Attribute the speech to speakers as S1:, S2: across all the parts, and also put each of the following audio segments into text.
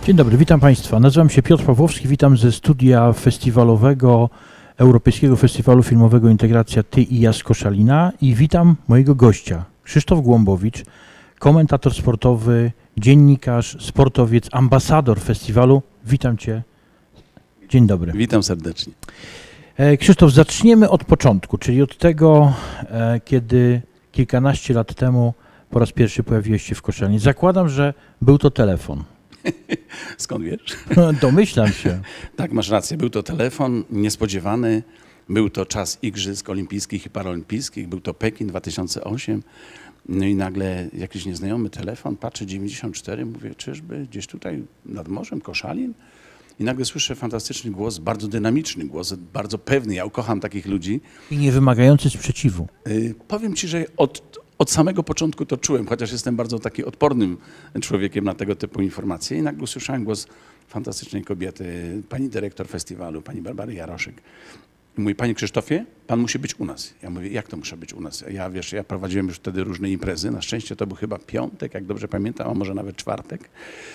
S1: Dzień dobry, witam Państwa. Nazywam się Piotr Pawłowski, witam ze studia festiwalowego, Europejskiego Festiwalu Filmowego Integracja Ty i ja z Koszalina i witam mojego gościa, Krzysztof Głąbowicz, komentator sportowy, dziennikarz, sportowiec, ambasador festiwalu. Witam Cię. Dzień dobry.
S2: Witam serdecznie.
S1: Krzysztof, zaczniemy od początku, czyli od tego, kiedy kilkanaście lat temu po raz pierwszy pojawiłeś się w Koszalinie. Zakładam, że był to telefon.
S2: Skąd wiesz?
S1: Domyślam się.
S2: Tak, masz rację. Był to telefon niespodziewany. Był to czas Igrzysk Olimpijskich i Paralimpijskich. Był to Pekin 2008. No i nagle jakiś nieznajomy telefon. Patrzę 94, mówię, czyżby gdzieś tutaj nad morzem Koszalin? I nagle słyszę fantastyczny głos, bardzo dynamiczny głos, bardzo pewny. Ja ukocham takich ludzi.
S1: I niewymagający sprzeciwu.
S2: Powiem ci, że od samego początku to czułem, chociaż jestem bardzo taki odpornym człowiekiem na tego typu informacje. I nagle usłyszałem głos fantastycznej kobiety, pani dyrektor festiwalu, pani Barbary Jaroszek. I mówi, panie Krzysztofie, pan musi być u nas. Ja mówię, jak to muszę być u nas? Ja prowadziłem już wtedy różne imprezy. Na szczęście to był chyba piątek, jak dobrze pamiętam, a może nawet czwartek.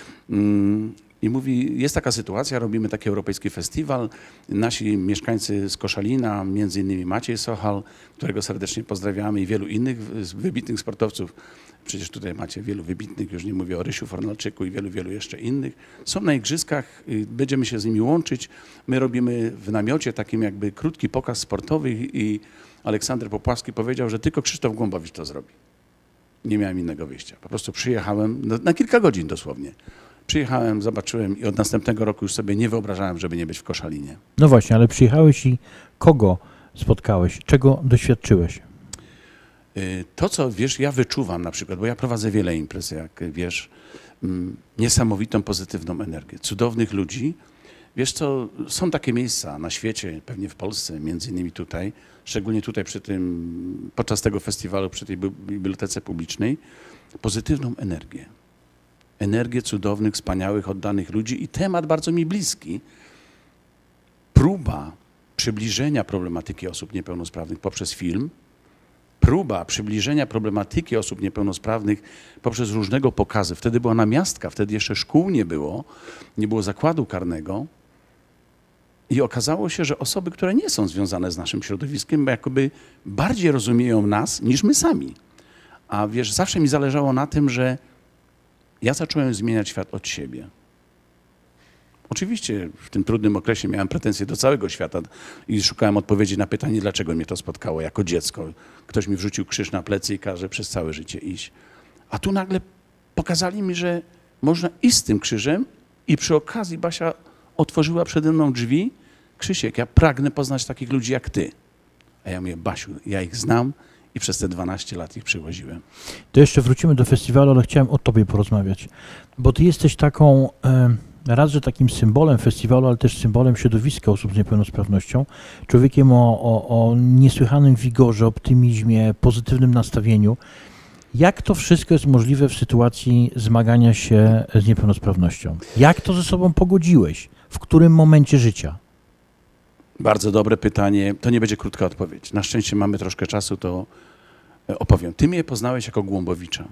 S2: I mówi, jest taka sytuacja, robimy taki europejski festiwal. Nasi mieszkańcy z Koszalina, między innymi Maciej Sochal, którego serdecznie pozdrawiamy, i wielu innych wybitnych sportowców. Przecież tutaj macie wielu wybitnych, już nie mówię o Rysiu Fornalczyku i wielu jeszcze innych. Są na igrzyskach, będziemy się z nimi łączyć. My robimy w namiocie takim jakby krótki pokaz sportowy i Aleksander Popławski powiedział, że tylko Krzysztof Głąbowicz to zrobi. Nie miałem innego wyjścia. Po prostu przyjechałem na kilka godzin dosłownie. Przyjechałem, zobaczyłem i od następnego roku już sobie nie wyobrażałem, żeby nie być w Koszalinie.
S1: No właśnie, ale przyjechałeś i kogo spotkałeś? Czego doświadczyłeś?
S2: To, co wiesz, ja wyczuwam na przykład, bo ja prowadzę wiele imprez, jak wiesz, niesamowitą pozytywną energię, cudownych ludzi. Wiesz co, są takie miejsca na świecie, pewnie w Polsce, między innymi tutaj, szczególnie tutaj podczas tego festiwalu, przy tej bibliotece publicznej, pozytywną energię. Energię cudownych, wspaniałych, oddanych ludzi i temat bardzo mi bliski. Próba przybliżenia problematyki osób niepełnosprawnych poprzez film, próba przybliżenia problematyki osób niepełnosprawnych poprzez różnego pokazy. Wtedy była namiastka, wtedy jeszcze szkół nie było zakładu karnego i okazało się, że osoby, które nie są związane z naszym środowiskiem, jakoby bardziej rozumieją nas niż my sami. A wiesz, zawsze mi zależało na tym, że ja zacząłem zmieniać świat od siebie. Oczywiście w tym trudnym okresie miałem pretensje do całego świata i szukałem odpowiedzi na pytanie, dlaczego mnie to spotkało jako dziecko. Ktoś mi wrzucił krzyż na plecy i każe przez całe życie iść. A tu nagle pokazali mi, że można iść z tym krzyżem i przy okazji Basia otworzyła przede mną drzwi. Krzysiek, ja pragnę poznać takich ludzi jak ty. A ja mówię, Basiu, ja ich znam i przez te 12 lat ich przywoziłem.
S1: To jeszcze wrócimy do festiwalu, ale chciałem o tobie porozmawiać, bo ty jesteś taką, raz, że takim symbolem festiwalu, ale też symbolem środowiska osób z niepełnosprawnością, człowiekiem o niesłychanym wigorze, optymizmie, pozytywnym nastawieniu. Jak to wszystko jest możliwe w sytuacji zmagania się z niepełnosprawnością? Jak to ze sobą pogodziłeś? W którym momencie życia?
S2: Bardzo dobre pytanie. To nie będzie krótka odpowiedź. Na szczęście mamy troszkę czasu, to opowiem. Ty mnie poznałeś jako Głąbowicza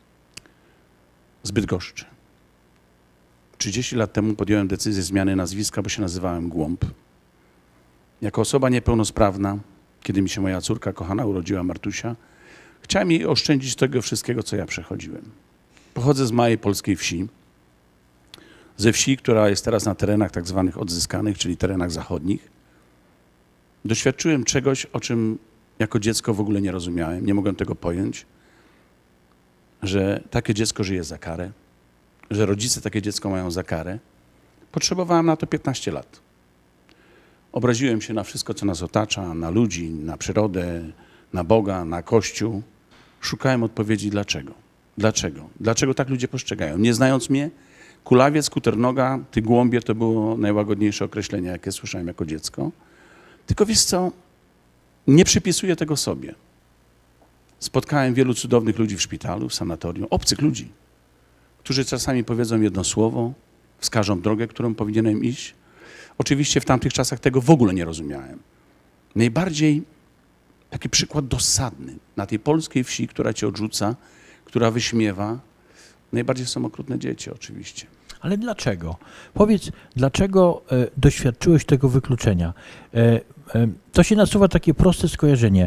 S2: z Bydgoszczy. 30 lat temu podjąłem decyzję zmiany nazwiska, bo się nazywałem Głąb. Jako osoba niepełnosprawna, kiedy mi się moja córka kochana urodziła, Martusia, chciałem jej oszczędzić tego wszystkiego, co ja przechodziłem. Pochodzę z małej polskiej wsi. Ze wsi, która jest teraz na terenach tak zwanych odzyskanych, czyli terenach zachodnich. Doświadczyłem czegoś, o czym jako dziecko w ogóle nie rozumiałem, nie mogłem tego pojąć, że takie dziecko żyje za karę, że rodzice takie dziecko mają za karę. Potrzebowałem na to 15 lat. Obraziłem się na wszystko, co nas otacza, na ludzi, na przyrodę, na Boga, na Kościół. Szukałem odpowiedzi dlaczego. Dlaczego? Dlaczego tak ludzie postrzegają? Nie znając mnie, kulawiec, kuternoga, ty głąbie to było najłagodniejsze określenie, jakie słyszałem jako dziecko. Tylko wiesz co, nie przypisuję tego sobie. Spotkałem wielu cudownych ludzi w szpitalu, w sanatorium, obcych ludzi, którzy czasami powiedzą jedno słowo, wskażą drogę, którą powinienem iść. Oczywiście w tamtych czasach tego w ogóle nie rozumiałem. Najbardziej taki przykład dosadny na tej polskiej wsi, która cię odrzuca, która wyśmiewa. Najbardziej są okrutne dzieci oczywiście.
S1: Ale dlaczego? Powiedz, dlaczego doświadczyłeś tego wykluczenia? To się nasuwa takie proste skojarzenie.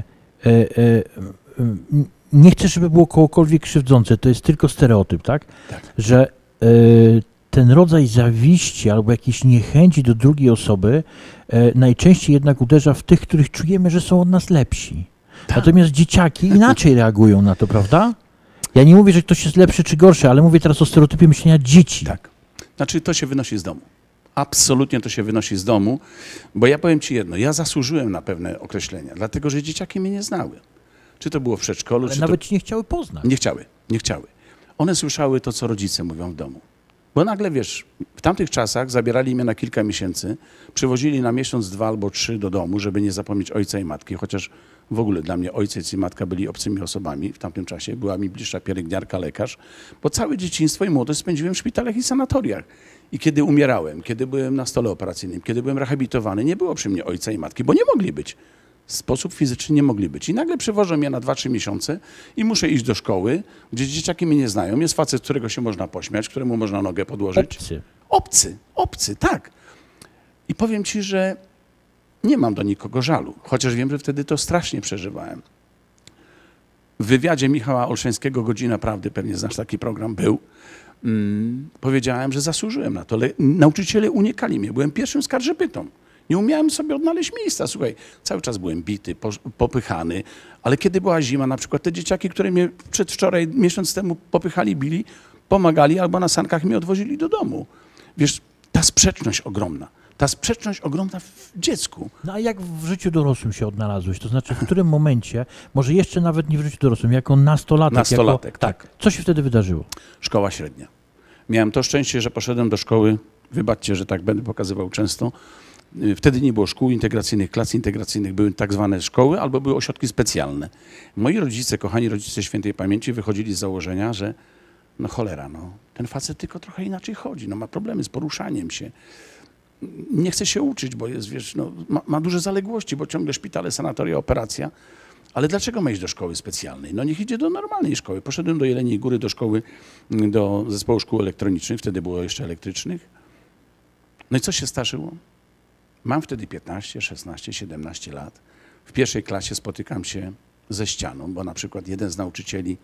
S1: Nie chcę, żeby było kogokolwiek krzywdzące, to jest tylko stereotyp, tak?
S2: Tak.
S1: Że ten rodzaj zawiści albo jakiejś niechęci do drugiej osoby najczęściej jednak uderza w tych, których czujemy, że są od nas lepsi.
S2: Tak.
S1: Natomiast dzieciaki inaczej reagują na to, prawda? Ja nie mówię, że ktoś jest lepszy czy gorszy, ale mówię teraz o stereotypie myślenia dzieci.
S2: Tak. Znaczy to się wynosi z domu. Absolutnie to się wynosi z domu, bo ja powiem ci jedno, ja zasłużyłem na pewne określenia, dlatego że dzieciaki mnie nie znały. Czy to było w przedszkolu,
S1: Ale
S2: czy
S1: nawet
S2: to...
S1: ci nie chciały poznać.
S2: Nie chciały. One słyszały to, co rodzice mówią w domu. Bo nagle, wiesz, w tamtych czasach zabierali mnie na kilka miesięcy, przywozili na miesiąc, 2 albo 3 do domu, żeby nie zapomnieć ojca i matki, chociaż w ogóle dla mnie ojciec i matka byli obcymi osobami w tamtym czasie. Była mi bliższa pielęgniarka, lekarz, bo całe dzieciństwo i młodość spędziłem w szpitalach i sanatoriach. I kiedy umierałem, kiedy byłem na stole operacyjnym, kiedy byłem rehabilitowany, nie było przy mnie ojca i matki, bo nie mogli być. W sposób fizyczny nie mogli być. I nagle przywożą mnie na 2-3 miesiące i muszę iść do szkoły, gdzie dzieciaki mnie nie znają. Jest facet, którego się można pośmiać, któremu można nogę podłożyć. Obcy, tak. I powiem ci, że nie mam do nikogo żalu, chociaż wiem, że wtedy to strasznie przeżywałem. W wywiadzie Michała Olszańskiego Godzina Prawdy, pewnie znasz taki program, był, powiedziałem, że zasłużyłem na to, ale nauczyciele unikali mnie. Byłem pierwszym skarżypytą. Nie umiałem sobie odnaleźć miejsca. Słuchaj, cały czas byłem bity, popychany, ale kiedy była zima, na przykład te dzieciaki, które mnie przedwczoraj, miesiąc temu popychali, bili, pomagali albo na sankach mnie odwozili do domu. Wiesz, ta sprzeczność ogromna w dziecku.
S1: No a jak w życiu dorosłym się odnalazłeś? To znaczy, w którym momencie, może jeszcze nawet nie w życiu dorosłym, jako nastolatek,
S2: tak.
S1: Co się wtedy wydarzyło?
S2: Szkoła średnia. Miałem to szczęście, że poszedłem do szkoły, wybaczcie, że tak będę pokazywał często. Wtedy nie było szkół integracyjnych, klas integracyjnych, były tak zwane szkoły albo były ośrodki specjalne. Moi rodzice, kochani rodzice świętej pamięci, wychodzili z założenia, że no cholera, no, ten facet tylko trochę inaczej chodzi, no, ma problemy z poruszaniem się. Nie chce się uczyć, bo jest, wiesz, no, ma duże zaległości, bo ciągle szpitale, sanatoria, operacja. Ale dlaczego ma iść do szkoły specjalnej? No niech idzie do normalnej szkoły. Poszedłem do Jeleniej Góry, do szkoły, do zespołu szkół elektronicznych, wtedy było jeszcze elektrycznych. No i co się zdarzyło? Mam wtedy 15, 16, 17 lat. W pierwszej klasie spotykam się ze ścianą, bo na przykład jeden z nauczycieli,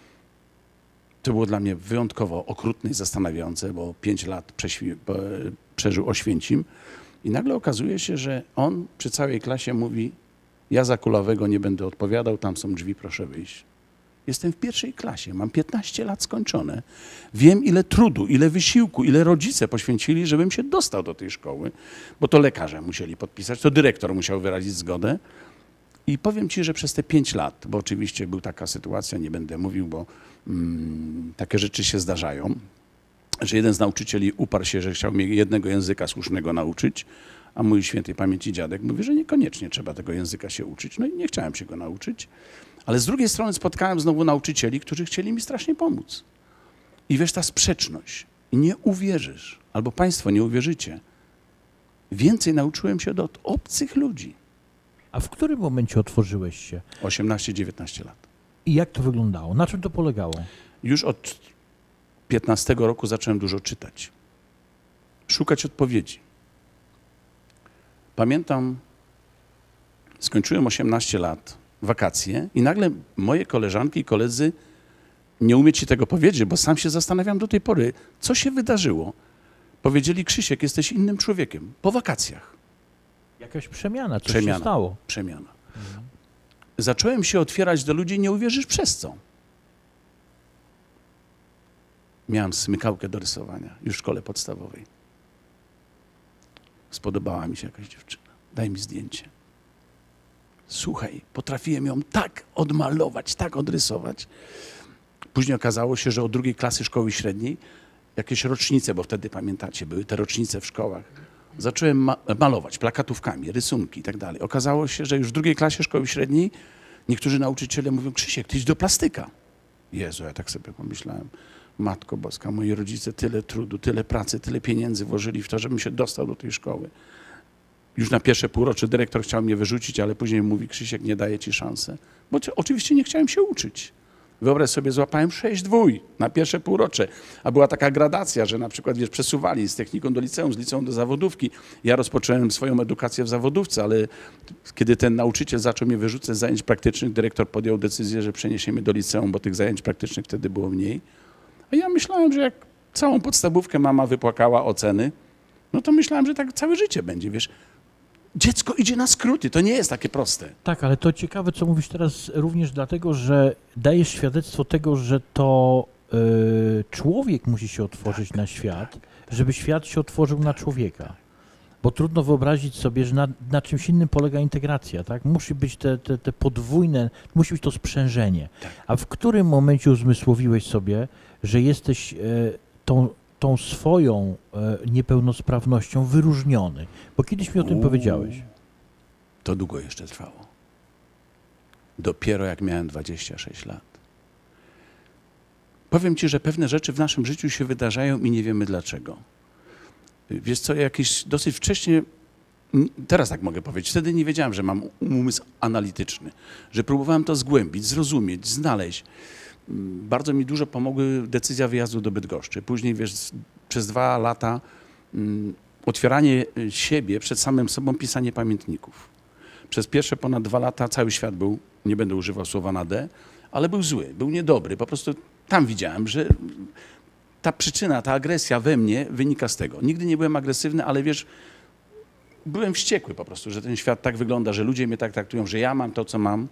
S2: to było dla mnie wyjątkowo okrutne i zastanawiające, bo 5 lat przeżył Oświęcim i nagle okazuje się, że on przy całej klasie mówi: ja za Kulawego nie będę odpowiadał, tam są drzwi, proszę wyjść. Jestem w pierwszej klasie, mam 15 lat skończone. Wiem, ile trudu, ile wysiłku, ile rodzice poświęcili, żebym się dostał do tej szkoły, bo to lekarze musieli podpisać, to dyrektor musiał wyrazić zgodę. I powiem ci, że przez te 5 lat, bo oczywiście była taka sytuacja, nie będę mówił, bo takie rzeczy się zdarzają, że jeden z nauczycieli uparł się, że chciał mnie jednego języka słusznego nauczyć, a mój świętej pamięci dziadek mówi, że niekoniecznie trzeba tego języka się uczyć. No i nie chciałem się go nauczyć. Ale z drugiej strony spotkałem znowu nauczycieli, którzy chcieli mi strasznie pomóc. I wiesz, ta sprzeczność. I nie uwierzysz, albo państwo nie uwierzycie. Więcej nauczyłem się od obcych ludzi.
S1: A w którym momencie otworzyłeś się?
S2: 18-19 lat.
S1: I jak to wyglądało? Na czym to polegało?
S2: Już od 15 roku zacząłem dużo czytać. Szukać odpowiedzi. Pamiętam, skończyłem 18 lat, wakacje i nagle moje koleżanki i koledzy, nie umiem ci tego powiedzieć, bo sam się zastanawiam do tej pory, co się wydarzyło. Powiedzieli: Krzysiek, jesteś innym człowiekiem, po wakacjach.
S1: Jakaś przemiana, coś się stało.
S2: Przemiana. Zacząłem się otwierać do ludzi, nie uwierzysz przez co. Miałem smykałkę do rysowania już w szkole podstawowej. Spodobała mi się jakaś dziewczyna. Daj mi zdjęcie. Słuchaj, potrafiłem ją tak odmalować, tak odrysować. Później okazało się, że od 2. klasy szkoły średniej jakieś rocznice, bo wtedy pamiętacie, były te rocznice w szkołach. Zacząłem malować plakatówkami, rysunki i tak dalej. Okazało się, że już w 2. klasie szkoły średniej niektórzy nauczyciele mówią: Krzysiek, ty idź do plastyka. Jezu, ja tak sobie pomyślałem: Matko Boska, moi rodzice tyle trudu, tyle pracy, tyle pieniędzy włożyli w to, żebym się dostał do tej szkoły. Już na pierwsze półrocze dyrektor chciał mnie wyrzucić, ale później mówi: Krzysiek, nie daje ci szansy. Bo oczywiście nie chciałem się uczyć. Wyobraź sobie, złapałem 6 dwój na pierwsze półrocze, a była taka gradacja, że na przykład wiesz, przesuwali z techniką do liceum, z liceum do zawodówki. Ja rozpocząłem swoją edukację w zawodówce, ale kiedy ten nauczyciel zaczął mnie wyrzucać z zajęć praktycznych, dyrektor podjął decyzję, że przeniesiemy do liceum, bo tych zajęć praktycznych wtedy było mniej. A ja myślałem, że jak całą podstawówkę mama wypłakała oceny, no to myślałem, że tak całe życie będzie, wiesz. Dziecko idzie na skróty, to nie jest takie proste.
S1: Tak, ale to ciekawe, co mówisz teraz również dlatego, że dajesz świadectwo tego, że to człowiek musi się otworzyć na świat, żeby świat się otworzył na człowieka. Bo trudno wyobrazić sobie, że na czymś innym polega integracja, tak? Musi być te podwójne, musi być to sprzężenie. A w którym momencie uzmysłowiłeś sobie, że jesteś tą swoją niepełnosprawnością wyróżniony? Bo kiedyś mi o tym powiedziałeś.
S2: To długo jeszcze trwało. Dopiero jak miałem 26 lat. Powiem ci, że pewne rzeczy w naszym życiu się wydarzają i nie wiemy dlaczego. Wiesz co, jakieś dosyć wcześnie, teraz tak mogę powiedzieć, wtedy nie wiedziałem, że mam umysł analityczny, że próbowałem to zgłębić, zrozumieć, znaleźć. Bardzo mi dużo pomogły decyzja wyjazdu do Bydgoszczy. Później, wiesz, przez 2 lata otwieranie siebie przed samym sobą, pisanie pamiętników. Przez pierwsze ponad 2 lata cały świat był, nie będę używał słowa na D, ale był zły, był niedobry. Po prostu tam widziałem, że ta przyczyna, ta agresja we mnie wynika z tego. Nigdy nie byłem agresywny, ale wiesz, byłem wściekły po prostu, że ten świat tak wygląda, że ludzie mnie tak traktują, że ja mam to, co mam.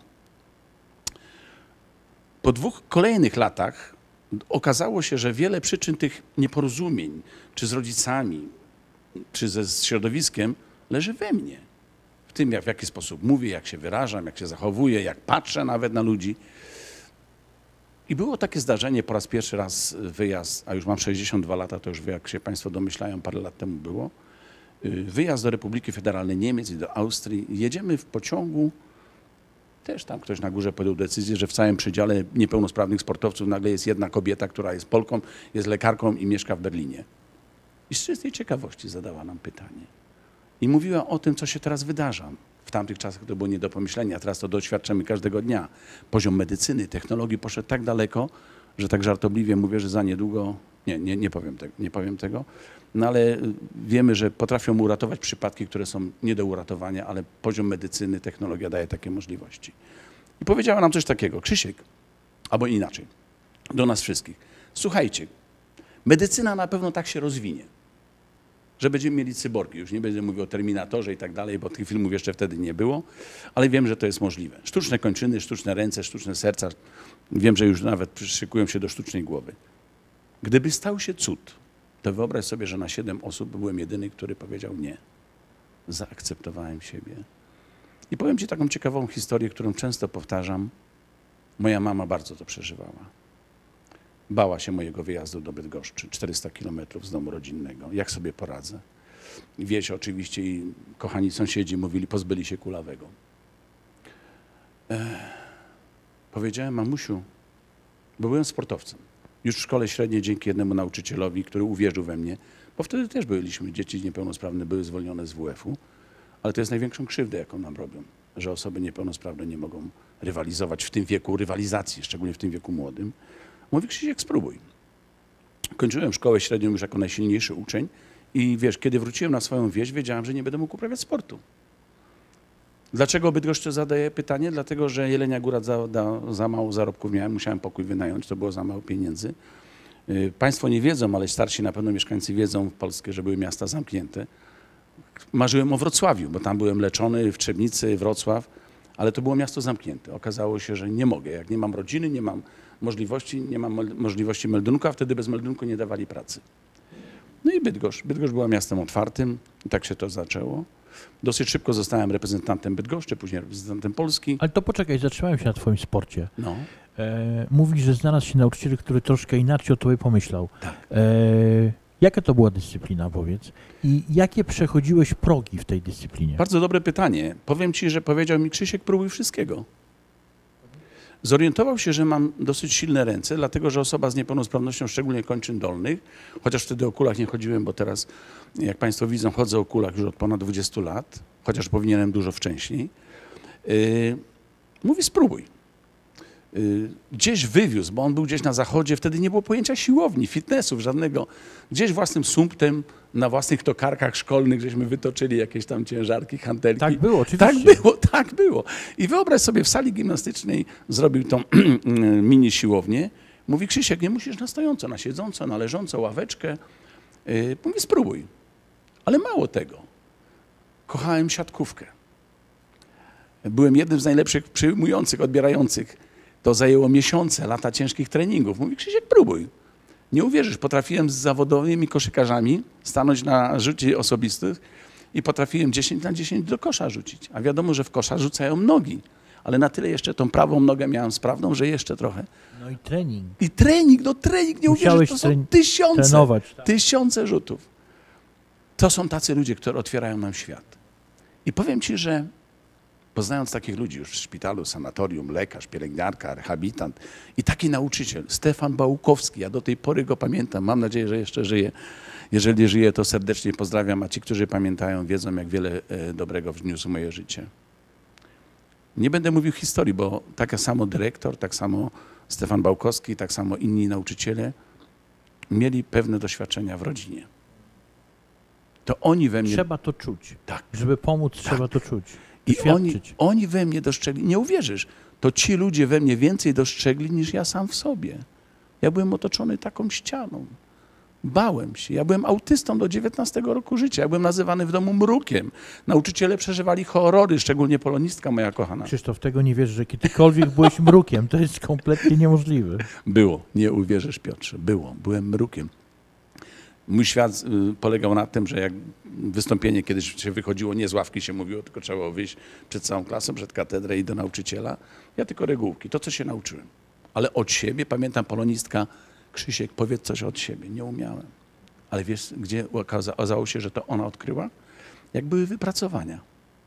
S2: Po 2 kolejnych latach okazało się, że wiele przyczyn tych nieporozumień, czy z rodzicami, czy ze środowiskiem, leży we mnie. W tym, w jaki sposób mówię, jak się wyrażam, jak się zachowuję, jak patrzę nawet na ludzi. I było takie zdarzenie, po raz pierwszy raz wyjazd, a już mam 62 lata, to już jak się Państwo domyślają, parę lat temu było. Wyjazd do Republiki Federalnej Niemiec i do Austrii. Jedziemy w pociągu, też tam ktoś na górze podjął decyzję, że w całym przedziale niepełnosprawnych sportowców nagle jest jedna kobieta, która jest Polką, jest lekarką i mieszka w Berlinie. I z czystej ciekawości zadała nam pytanie. I mówiła o tym, co się teraz wydarza. W tamtych czasach to było nie do pomyślenia, teraz to doświadczamy każdego dnia. Poziom medycyny, technologii poszedł tak daleko, że tak żartobliwie mówię, że za niedługo, nie powiem tego, no ale wiemy, że potrafią uratować przypadki, które są nie do uratowania, ale poziom medycyny, technologia daje takie możliwości. I powiedziała nam coś takiego, Krzysiek, albo inaczej, do nas wszystkich. Słuchajcie, medycyna na pewno tak się rozwinie, że będziemy mieli cyborgi. Już nie będę mówił o Terminatorze i tak dalej, bo tych filmów jeszcze wtedy nie było, ale wiem, że to jest możliwe. Sztuczne kończyny, sztuczne ręce, sztuczne serca. Wiem, że już nawet szykują się do sztucznej głowy. Gdyby stał się cud, to wyobraź sobie, że na 7 osób byłem jedyny, który powiedział nie. Zaakceptowałem siebie. I powiem ci taką ciekawą historię, którą często powtarzam. Moja mama bardzo to przeżywała. Bała się mojego wyjazdu do Bydgoszczy, 400 kilometrów z domu rodzinnego. Jak sobie poradzę? Wieś oczywiście i kochani sąsiedzi mówili, pozbyli się kulawego. Powiedziałem, mamusiu, bo byłem sportowcem. Już w szkole średniej dzięki jednemu nauczycielowi, który uwierzył we mnie, bo wtedy też byliśmy, dzieci niepełnosprawne były zwolnione z WF-u, ale to jest największą krzywdę, jaką nam robią, że osoby niepełnosprawne nie mogą rywalizować w tym wieku rywalizacji, szczególnie w tym wieku młodym. Mówi, Krzysiek, spróbuj. Kończyłem szkołę średnią już jako najsilniejszy uczeń i wiesz, kiedy wróciłem na swoją wieś, wiedziałem, że nie będę mógł uprawiać sportu. Dlaczego Bydgoszczy zadaję pytanie? Dlatego, że Jelenia Góra za mało zarobków miałem, musiałem pokój wynająć, to było za mało pieniędzy. Państwo nie wiedzą, ale starsi na pewno mieszkańcy wiedzą w Polsce, że były miasta zamknięte. Marzyłem o Wrocławiu, bo tam byłem leczony, w Trzebnicy, Wrocław, ale to było miasto zamknięte. Okazało się, że nie mogę. Jak nie mam rodziny, nie mam możliwości meldunku, a wtedy bez meldunku nie dawali pracy. No i Bydgoszcz. Bydgoszcz była miastem otwartym i tak się to zaczęło. Dosyć szybko zostałem reprezentantem Bydgoszczy, później reprezentantem Polski.
S1: Ale to poczekaj, zatrzymałem się na twoim sporcie.
S2: No.
S1: Mówisz, że znalazł się nauczyciel, który troszkę inaczej o tobie pomyślał.
S2: Tak.
S1: Jaka to była dyscyplina, powiedz? I jakie przechodziłeś progi w tej dyscyplinie?
S2: Bardzo dobre pytanie. Powiem ci, że powiedział mi, Krzysiek, próbuj wszystkiego. Zorientował się, że mam dosyć silne ręce, dlatego że osoba z niepełnosprawnością, szczególnie kończyn dolnych, chociaż wtedy o kulach nie chodziłem, bo teraz, jak Państwo widzą, chodzę o kulach już od ponad 20 lat, chociaż powinienem dużo wcześniej. Mówi, spróbuj. gdzieś wywiózł, bo on był gdzieś na zachodzie, wtedy nie było pojęcia siłowni, fitnessów żadnego. Gdzieś własnym sumptem, na własnych tokarkach szkolnych, żeśmy wytoczyli jakieś tam ciężarki, hantelki.
S1: Tak było, oczywiście.
S2: Tak było. I wyobraź sobie, w sali gimnastycznej zrobił tą mini siłownię. Mówi, Krzysiek, nie musisz na stojąco, na siedząco, na leżąco, ławeczkę. Mówi, spróbuj. Ale mało tego. Kochałem siatkówkę. Byłem jednym z najlepszych przyjmujących, odbierających. To zajęło miesiące, lata ciężkich treningów. Mówi, Krzysiek, próbuj. Nie uwierzysz, potrafiłem z zawodowymi koszykarzami stanąć na rzucie osobistych i potrafiłem 10 na 10 do kosza rzucić. A wiadomo, że w kosza rzucają nogi. Ale na tyle jeszcze tą prawą nogę miałem sprawną, że jeszcze trochę.
S1: No i trening.
S2: I trening, nie uwierzysz, to są tysiące rzutów. To są tacy ludzie, którzy otwierają nam świat. I powiem ci, że poznając takich ludzi już w szpitalu, sanatorium, lekarz, pielęgniarka, rehabilitant i taki nauczyciel, Stefan Bałkowski, ja do tej pory go pamiętam, mam nadzieję, że jeszcze żyje. Jeżeli żyje, to serdecznie pozdrawiam, a ci, którzy pamiętają, wiedzą, jak wiele dobrego wniósł w moje życie. Nie będę mówił historii, bo tak samo dyrektor, tak samo Stefan Bałkowski, tak samo inni nauczyciele mieli pewne doświadczenia w rodzinie. To oni we mnie...
S1: Trzeba to czuć.
S2: Tak.
S1: Żeby pomóc, trzeba to czuć.
S2: I oni we mnie dostrzegli, nie uwierzysz, to ci ludzie we mnie więcej dostrzegli niż ja sam w sobie. Ja byłem otoczony taką ścianą. Bałem się. Ja byłem autystą do 19 roku życia. Ja byłem nazywany w domu mrukiem. Nauczyciele przeżywali horrory, szczególnie polonistka moja kochana.
S1: Krzysztof, tego nie wiesz, że kiedykolwiek byłeś mrukiem. To jest kompletnie niemożliwe.
S2: Było. Nie uwierzysz, Piotrze. Byłem mrukiem. Mój świat polegał na tym, że jak wystąpienie kiedyś się wychodziło, nie z ławki się mówiło, tylko trzeba było wyjść przed całą klasą, przed katedrę i do nauczyciela. Ja tylko regułki, to co się nauczyłem. Ale od siebie, pamiętam polonistka, Krzysiek, powiedz coś od siebie. Nie umiałem. Ale wiesz, gdzie okazało się, że to ona odkryła? Jak były wypracowania.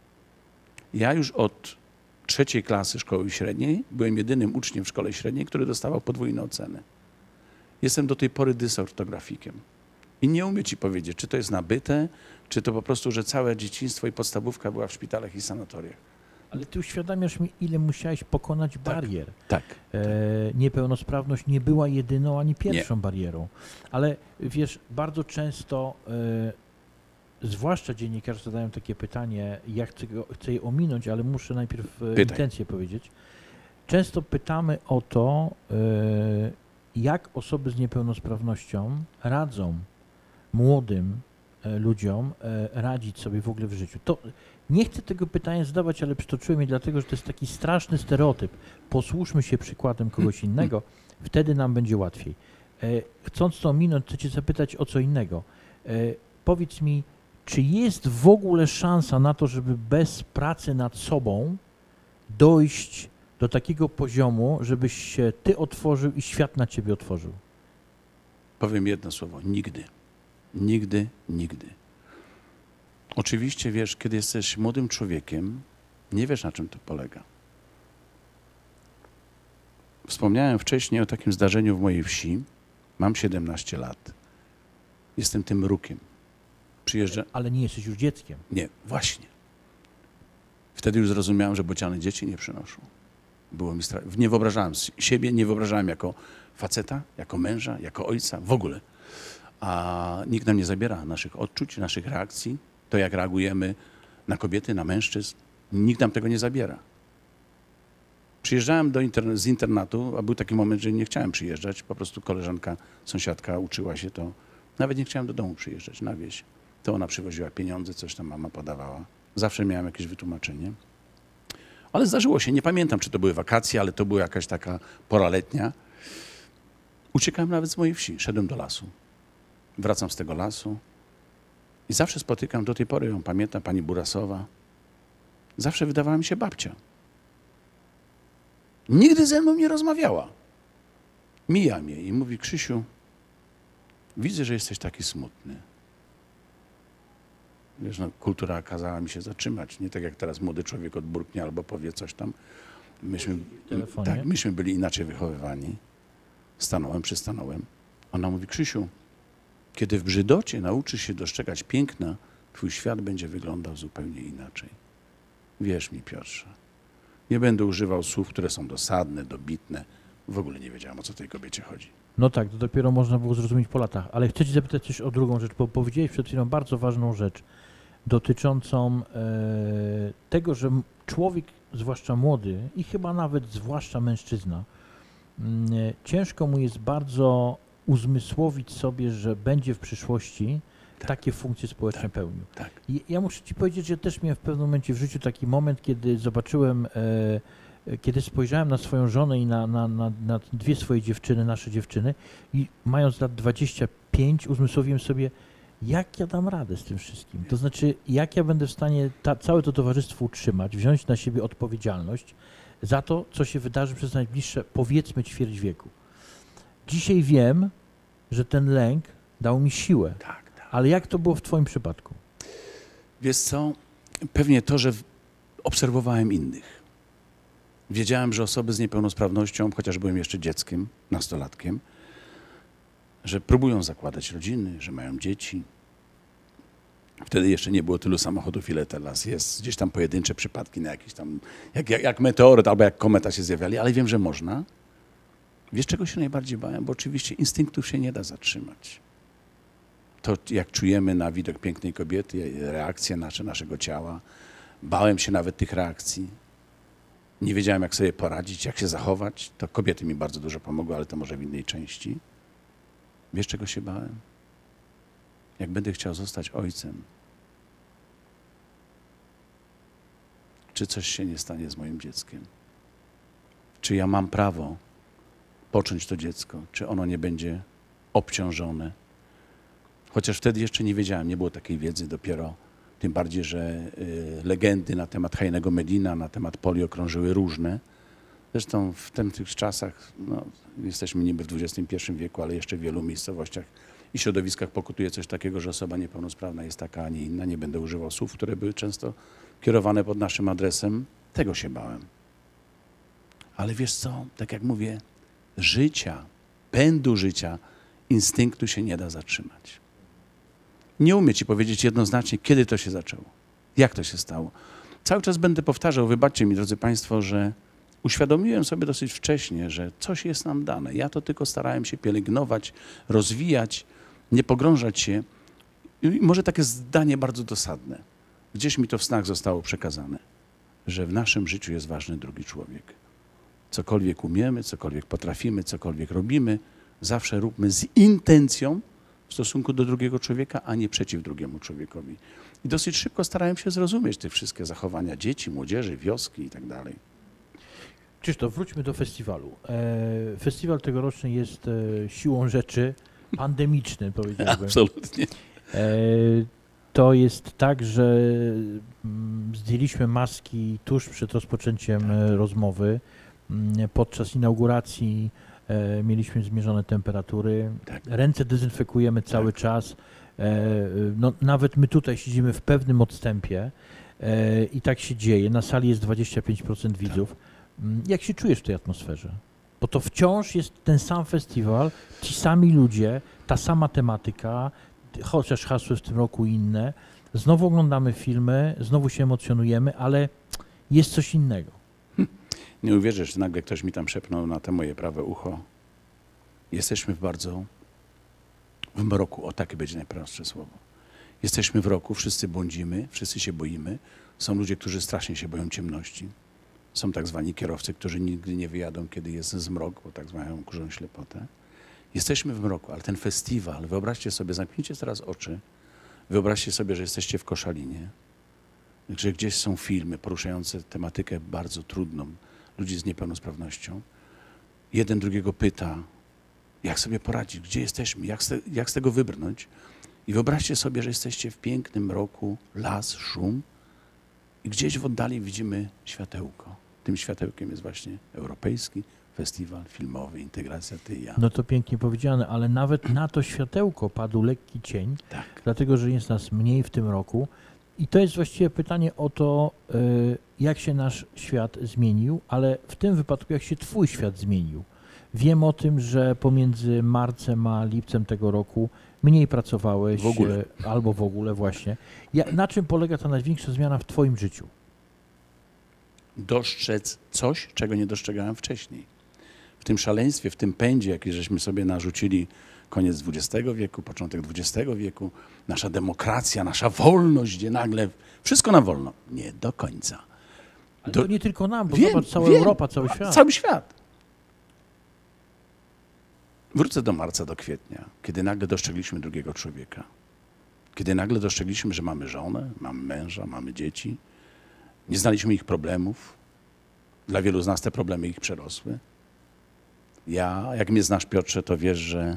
S2: Ja już od 3. klasy szkoły średniej byłem jedynym uczniem w szkole średniej, który dostawał podwójne oceny. Jestem do tej pory dysortografikiem. I nie umiem ci powiedzieć, czy to jest nabyte, czy to po prostu, że całe dzieciństwo i podstawówka była w szpitalach i sanatoriach.
S1: Ale ty uświadamiasz mi, ile musiałeś pokonać barier.
S2: Tak.
S1: Niepełnosprawność nie była jedyną ani pierwszą barierą. Ale wiesz, bardzo często, zwłaszcza dziennikarze zadają takie pytanie, ja chcę je ominąć, ale muszę najpierw intencję powiedzieć. Często pytamy o to, jak osoby z niepełnosprawnością radzą młodym ludziom radzić sobie w ogóle w życiu. To nie chcę tego pytania zadawać, ale przytoczyłem je dlatego, że to jest taki straszny stereotyp. Posłuszmy się przykładem kogoś innego, wtedy nam będzie łatwiej. Chcąc to ominąć, chcę cię zapytać o co innego. Powiedz mi, czy jest w ogóle szansa na to, żeby bez pracy nad sobą dojść do takiego poziomu, żebyś się ty otworzył i świat na ciebie otworzył?
S2: Powiem jedno słowo. Nigdy. Nigdy, nigdy. Oczywiście, wiesz, kiedy jesteś młodym człowiekiem, nie wiesz, na czym to polega. Wspomniałem wcześniej o takim zdarzeniu w mojej wsi. Mam 17 lat. Jestem tym mrukiem. Przyjeżdżam...
S1: Ale nie jesteś już dzieckiem.
S2: Nie, właśnie. Wtedy już zrozumiałem, że bociany dzieci nie przynoszą. Było mi nie wyobrażałem siebie, nie wyobrażałem jako faceta, jako męża, jako ojca, w ogóle. A nikt nam nie zabiera naszych odczuć, naszych reakcji, to jak reagujemy na kobiety, na mężczyzn. Nikt nam tego nie zabiera. Przyjeżdżałem z internatu, a był taki moment, że nie chciałem przyjeżdżać. Po prostu koleżanka, sąsiadka uczyła się, to nawet nie chciałem do domu przyjeżdżać na wieś. To ona przywoziła pieniądze, coś tam mama podawała. Zawsze miałem jakieś wytłumaczenie. Ale zdarzyło się, nie pamiętam, czy to były wakacje, ale to była jakaś taka pora letnia. Uciekałem nawet z mojej wsi, szedłem do lasu. Wracam z tego lasu i zawsze spotykam, do tej pory ją pamiętam, pani Burasowa. Zawsze wydawała mi się babcia. Nigdy ze mną nie rozmawiała. Mija mnie i mówi: Krzysiu, widzę, że jesteś taki smutny. Wiesz, no, kultura kazała mi się zatrzymać. Nie tak jak teraz młody człowiek odburknie albo powie coś tam. Myśmy byli inaczej wychowywani. Przystanąłem. Ona mówi: Krzysiu, kiedy w brzydocie nauczysz się dostrzegać piękna, twój świat będzie wyglądał zupełnie inaczej. Wierz mi, Piotrze. Nie będę używał słów, które są dosadne, dobitne. W ogóle nie wiedziałem, o co tej kobiecie chodzi.
S1: No tak, to dopiero można było zrozumieć po latach. Ale chcę cię zapytać też o drugą rzecz, bo powiedziałeś przed chwilą bardzo ważną rzecz dotyczącą tego, że człowiek, zwłaszcza młody i chyba nawet zwłaszcza mężczyzna, ciężko mu jest bardzo uzmysłowić sobie, że będzie w przyszłości takie funkcje społeczne pełnił.
S2: Tak.
S1: I ja muszę ci powiedzieć, że też miałem w pewnym momencie w życiu taki moment, kiedy zobaczyłem, kiedy spojrzałem na swoją żonę i na dwie swoje dziewczyny, nasze dziewczyny i mając lat 25 uzmysłowiłem sobie, jak ja dam radę z tym wszystkim. To znaczy, jak ja będę w stanie całe to towarzystwo utrzymać, wziąć na siebie odpowiedzialność za to, co się wydarzy przez najbliższe, powiedzmy, ćwierć wieku. Dzisiaj wiem, że ten lęk dał mi siłę.
S2: Tak.
S1: Ale jak to było w twoim przypadku?
S2: Wiesz co, pewnie to, że obserwowałem innych. Wiedziałem, że osoby z niepełnosprawnością, chociaż byłem jeszcze dzieckiem, nastolatkiem, że próbują zakładać rodziny, że mają dzieci. Wtedy jeszcze nie było tylu samochodów, ile teraz jest. Gdzieś tam pojedyncze przypadki na jakiś tam, jak meteoryt albo jak kometa się zjawiali, ale wiem, że można. Wiesz, czego się najbardziej bałem? Bo oczywiście instynktów się nie da zatrzymać. To, jak czujemy na widok pięknej kobiety, reakcje naszego ciała. Bałem się nawet tych reakcji. Nie wiedziałem, jak sobie poradzić, jak się zachować. To kobiety mi bardzo dużo pomogły, ale to może w innej części. Wiesz, czego się bałem? Jak będę chciał zostać ojcem, czy coś się nie stanie z moim dzieckiem? Czy ja mam prawo począć to dziecko? Czy ono nie będzie obciążone? Chociaż wtedy jeszcze nie wiedziałem, nie było takiej wiedzy dopiero, tym bardziej, że legendy na temat Heinego Medina, na temat polio krążyły różne. Zresztą w tych czasach, no, jesteśmy niby w XXI wieku, ale jeszcze w wielu miejscowościach i środowiskach pokutuje coś takiego, że osoba niepełnosprawna jest taka, a nie inna. Nie będę używał słów, które były często kierowane pod naszym adresem. Tego się bałem. Ale wiesz co, tak jak mówię, życia, pędu życia, instynktu się nie da zatrzymać. Nie umiem ci powiedzieć jednoznacznie, kiedy to się zaczęło, jak to się stało. Cały czas będę powtarzał, wybaczcie mi, drodzy Państwo, że uświadomiłem sobie dosyć wcześnie, że coś jest nam dane. Ja to tylko starałem się pielęgnować, rozwijać, nie pogrążać się. I może takie zdanie bardzo dosadne. Gdzieś mi to w snach zostało przekazane, że w naszym życiu jest ważny drugi człowiek. Cokolwiek umiemy, cokolwiek potrafimy, cokolwiek robimy, zawsze róbmy z intencją w stosunku do drugiego człowieka, a nie przeciw drugiemu człowiekowi. I dosyć szybko starałem się zrozumieć te wszystkie zachowania dzieci, młodzieży, wioski i tak dalej.
S1: Krzysztof, wróćmy do festiwalu. Festiwal tegoroczny jest siłą rzeczy pandemiczny, powiedziałbym.
S2: Absolutnie.
S1: To jest tak, że zdjęliśmy maski tuż przed rozpoczęciem rozmowy. Podczas inauguracji mieliśmy zmierzone temperatury.
S2: Tak.
S1: Ręce dezynfekujemy cały czas. No, nawet my tutaj siedzimy w pewnym odstępie i tak się dzieje. Na sali jest 25% widzów. Jak się czujesz w tej atmosferze? Bo to wciąż jest ten sam festiwal, ci sami ludzie, ta sama tematyka, chociaż hasły w tym roku inne. Znowu oglądamy filmy, znowu się emocjonujemy, ale jest coś innego.
S2: Nie uwierzysz, nagle ktoś mi tam szepnął na te moje prawe ucho. Jesteśmy w mroku, o takie będzie najprostsze słowo. Jesteśmy w roku, wszyscy błądzimy, wszyscy się boimy. Są ludzie, którzy strasznie się boją ciemności. Są tak zwani kierowcy, którzy nigdy nie wyjadą, kiedy jest zmrok, bo tak zwaną kurzą ślepotę. Jesteśmy w mroku, ale ten festiwal, wyobraźcie sobie, zamknijcie teraz oczy, wyobraźcie sobie, że jesteście w Koszalinie, że gdzieś są filmy poruszające tematykę bardzo trudną, ludzi z niepełnosprawnością. Jeden drugiego pyta, jak sobie poradzić, gdzie jesteśmy, jak z tego wybrnąć. I wyobraźcie sobie, że jesteście w pięknym mroku, las, szum i gdzieś w oddali widzimy światełko. Tym światełkiem jest właśnie Europejski Festiwal Filmowy Integracja Ty i ja.
S1: No to pięknie powiedziane, ale nawet na to światełko padł lekki cień,
S2: Tak.
S1: dlatego że jest nas mniej w tym roku. I to jest właściwie pytanie o to, jak się nasz świat zmienił, ale w tym wypadku, jak się twój świat zmienił. Wiem o tym, że pomiędzy marcem a lipcem tego roku mniej pracowałeś.
S2: W ogóle.
S1: Albo w ogóle właśnie. Na czym polega ta największa zmiana w twoim życiu?
S2: dostrzec coś, czego nie dostrzegałem wcześniej. W tym szaleństwie, w tym pędzie, jaki żeśmy sobie narzucili koniec XX wieku, początek XX wieku, nasza demokracja, nasza wolność, gdzie nagle wszystko na wolno. Nie do końca.
S1: Ale to nie tylko nam, bo zobacz, cała Europa, cały świat.
S2: Cały świat. Wrócę do marca, do kwietnia, kiedy nagle dostrzegliśmy drugiego człowieka. Kiedy nagle dostrzegliśmy, że mamy żonę, mamy męża, mamy dzieci. Nie znaliśmy ich problemów. Dla wielu z nas te problemy ich przerosły. Ja, jak mnie znasz, Piotrze, to wiesz, że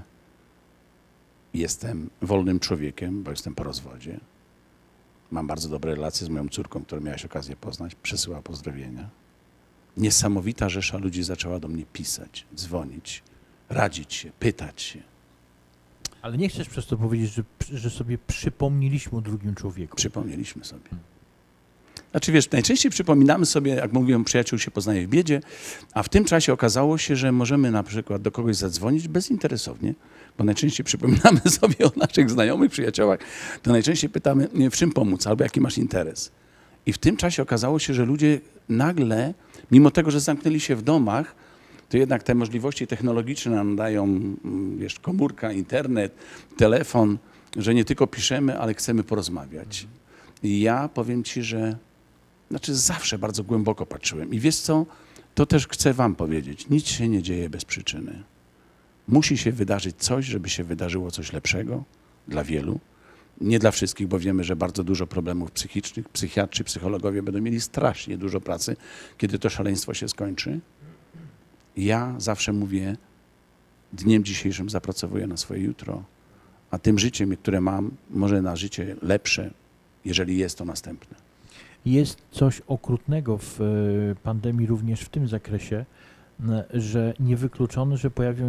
S2: jestem wolnym człowiekiem, bo jestem po rozwodzie. Mam bardzo dobre relacje z moją córką, którą miałeś okazję poznać. Przesyła pozdrowienia. Niesamowita rzesza ludzi zaczęła do mnie pisać, dzwonić, radzić się, pytać się.
S1: Ale nie chcesz przez to powiedzieć, że sobie przypomnieliśmy o drugim człowieku.
S2: Przypomnieliśmy sobie. Znaczy wiesz, najczęściej przypominamy sobie, jak mówiłem, przyjaciół się poznaje w biedzie, a w tym czasie okazało się, że możemy na przykład do kogoś zadzwonić bezinteresownie, bo najczęściej przypominamy sobie o naszych znajomych, przyjaciołach, to najczęściej pytamy, w czym pomóc, albo jaki masz interes. I w tym czasie okazało się, że ludzie nagle, mimo tego, że zamknęli się w domach, to jednak te możliwości technologiczne nam dają, wiesz, komórka, internet, telefon, że nie tylko piszemy, ale chcemy porozmawiać. I ja powiem ci, że zawsze bardzo głęboko patrzyłem. I wiesz co, to też chcę wam powiedzieć, nic się nie dzieje bez przyczyny. Musi się wydarzyć coś, żeby się wydarzyło coś lepszego dla wielu. Nie dla wszystkich, bo wiemy, że bardzo dużo problemów psychicznych, psychiatrzy, psychologowie będą mieli strasznie dużo pracy, kiedy to szaleństwo się skończy. Ja zawsze mówię, dniem dzisiejszym zapracowuję na swoje jutro, a tym życiem, które mam, może na życie lepsze, jeżeli jest to następne.
S1: Jest coś okrutnego w pandemii również w tym zakresie, że niewykluczone, że pojawi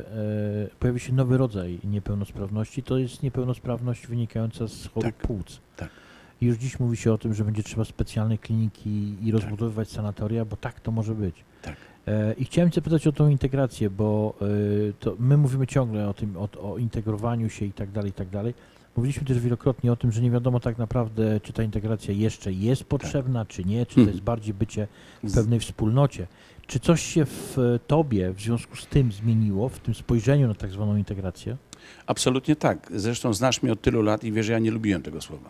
S1: się nowy rodzaj niepełnosprawności. To jest niepełnosprawność wynikająca z chorób płuc.
S2: Tak.
S1: I już dziś mówi się o tym, że będzie trzeba specjalne kliniki i rozbudowywać sanatoria, bo tak to może być.
S2: Tak.
S1: I chciałem cię pytać o tą integrację, bo to my mówimy ciągle o tym, o integrowaniu się i tak dalej. Mówiliśmy też wielokrotnie o tym, że nie wiadomo tak naprawdę, czy ta integracja jeszcze jest potrzebna, czy nie, czy to jest bardziej bycie w pewnej wspólnocie. Czy coś się w tobie w związku z tym zmieniło, w tym spojrzeniu na tak zwaną integrację?
S2: Absolutnie tak. Zresztą znasz mnie od tylu lat i wiesz, że ja nie lubiłem tego słowa.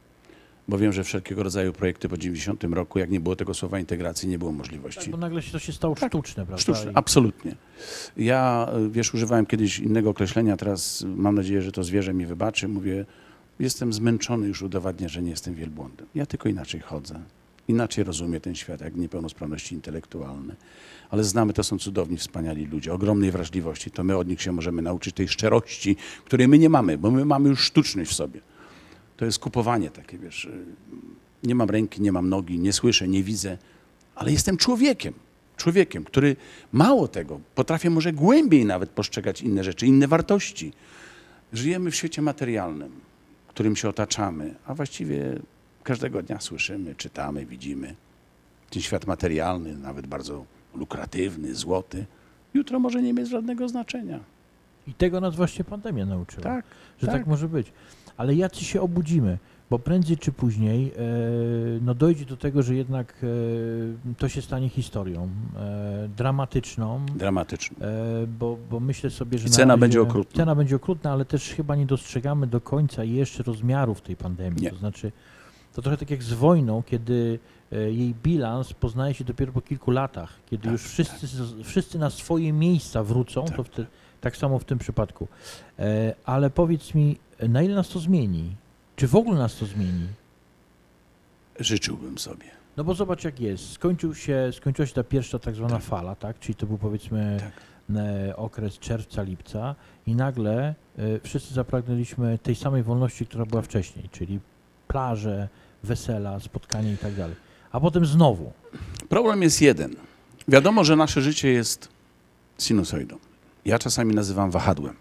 S2: Bo wiem, że wszelkiego rodzaju projekty po 90 roku, jak nie było tego słowa integracji, nie było możliwości.
S1: Tak, bo nagle to się stało sztuczne, prawda?
S2: Sztuczne, absolutnie. Ja, wiesz, używałem kiedyś innego określenia, teraz mam nadzieję, że to zwierzę mi wybaczy. Mówię, jestem zmęczony już udowadnia, że nie jestem wielbłądem. Ja tylko inaczej chodzę. Inaczej rozumiem ten świat, jak niepełnosprawności intelektualne. Ale znamy, to są cudowni, wspaniali ludzie, ogromnej wrażliwości. To my od nich się możemy nauczyć tej szczerości, której my nie mamy, bo my mamy już sztuczność w sobie. To jest kupowanie takie, wiesz, nie mam ręki, nie mam nogi, nie słyszę, nie widzę, ale jestem człowiekiem. Człowiekiem, który mało tego, potrafię może głębiej nawet postrzegać inne rzeczy, inne wartości. Żyjemy w świecie materialnym, którym się otaczamy, a właściwie każdego dnia słyszymy, czytamy, widzimy. Ten świat materialny, nawet bardzo lukratywny, złoty, jutro może nie mieć żadnego znaczenia.
S1: I tego nas właśnie pandemia nauczyła,
S2: Tak,
S1: że tak może być. Ale jacy się obudzimy, bo prędzej czy później dojdzie do tego, że jednak to się stanie historią dramatyczną.
S2: Dramatyczną.
S1: Bo myślę sobie, że
S2: cena będzie okrutna.
S1: Cena będzie okrutna, ale też chyba nie dostrzegamy do końca jeszcze rozmiarów tej pandemii.
S2: Nie.
S1: To znaczy, to trochę tak jak z wojną, kiedy jej bilans poznaje się dopiero po kilku latach, kiedy już wszyscy na swoje miejsca wrócą, to wtedy, tak samo w tym przypadku. Ale powiedz mi, na ile nas to zmieni? Czy w ogóle nas to zmieni?
S2: Życzyłbym sobie.
S1: No bo zobacz jak jest. Skończyła się ta pierwsza tak zwana fala, tak? Czyli to był powiedzmy okres czerwca, lipca i nagle wszyscy zapragnęliśmy tej samej wolności, która była wcześniej, czyli plaże, wesela, spotkania i tak dalej. A potem znowu.
S2: Problem jest jeden. Wiadomo, że nasze życie jest sinusoidą. Ja czasami nazywam wahadłem.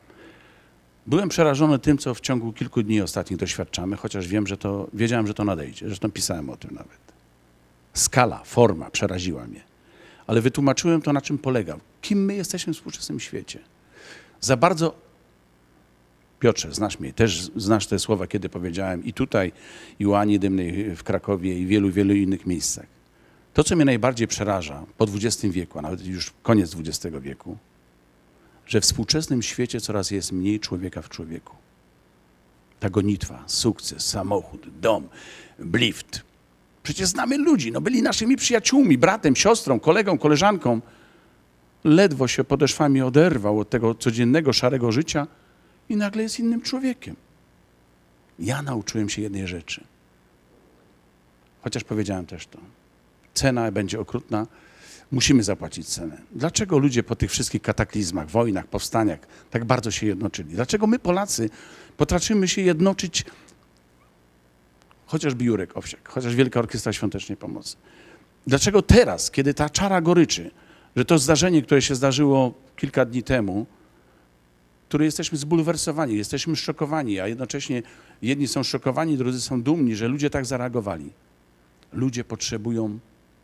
S2: Byłem przerażony tym, co w ciągu kilku dni ostatnich doświadczamy, chociaż wiedziałem, że to nadejdzie. Zresztą pisałem o tym nawet. Skala, forma przeraziła mnie. Ale wytłumaczyłem to, na czym polega. Kim my jesteśmy w współczesnym świecie. Za bardzo, Piotrze, znasz mnie, też znasz te słowa, kiedy powiedziałem i tutaj, i u Ani Dymnej w Krakowie, i w wielu, wielu innych miejscach. To, co mnie najbardziej przeraża po XX wieku, a nawet już koniec XX wieku, że w współczesnym świecie coraz jest mniej człowieka w człowieku. Ta gonitwa, sukces, samochód, dom, blift. Przecież znamy ludzi, no byli naszymi przyjaciółmi, bratem, siostrą, kolegą, koleżanką. Ledwo się podeszwami oderwał od tego codziennego, szarego życia i nagle jest innym człowiekiem. Ja nauczyłem się jednej rzeczy. Chociaż powiedziałem też to. Cena będzie okrutna. Musimy zapłacić cenę. Dlaczego ludzie po tych wszystkich kataklizmach, wojnach, powstaniach tak bardzo się jednoczyli? Dlaczego my, Polacy, potrafimy się jednoczyć, chociażby Jurek Owsiak, chociaż Wielka Orkiestra Świątecznej Pomocy? Dlaczego teraz, kiedy ta czara goryczy, że to zdarzenie, które się zdarzyło kilka dni temu, które jesteśmy zbulwersowani, jesteśmy szokowani, a jednocześnie jedni są szokowani, drudzy są dumni, że ludzie tak zareagowali. Ludzie potrzebują,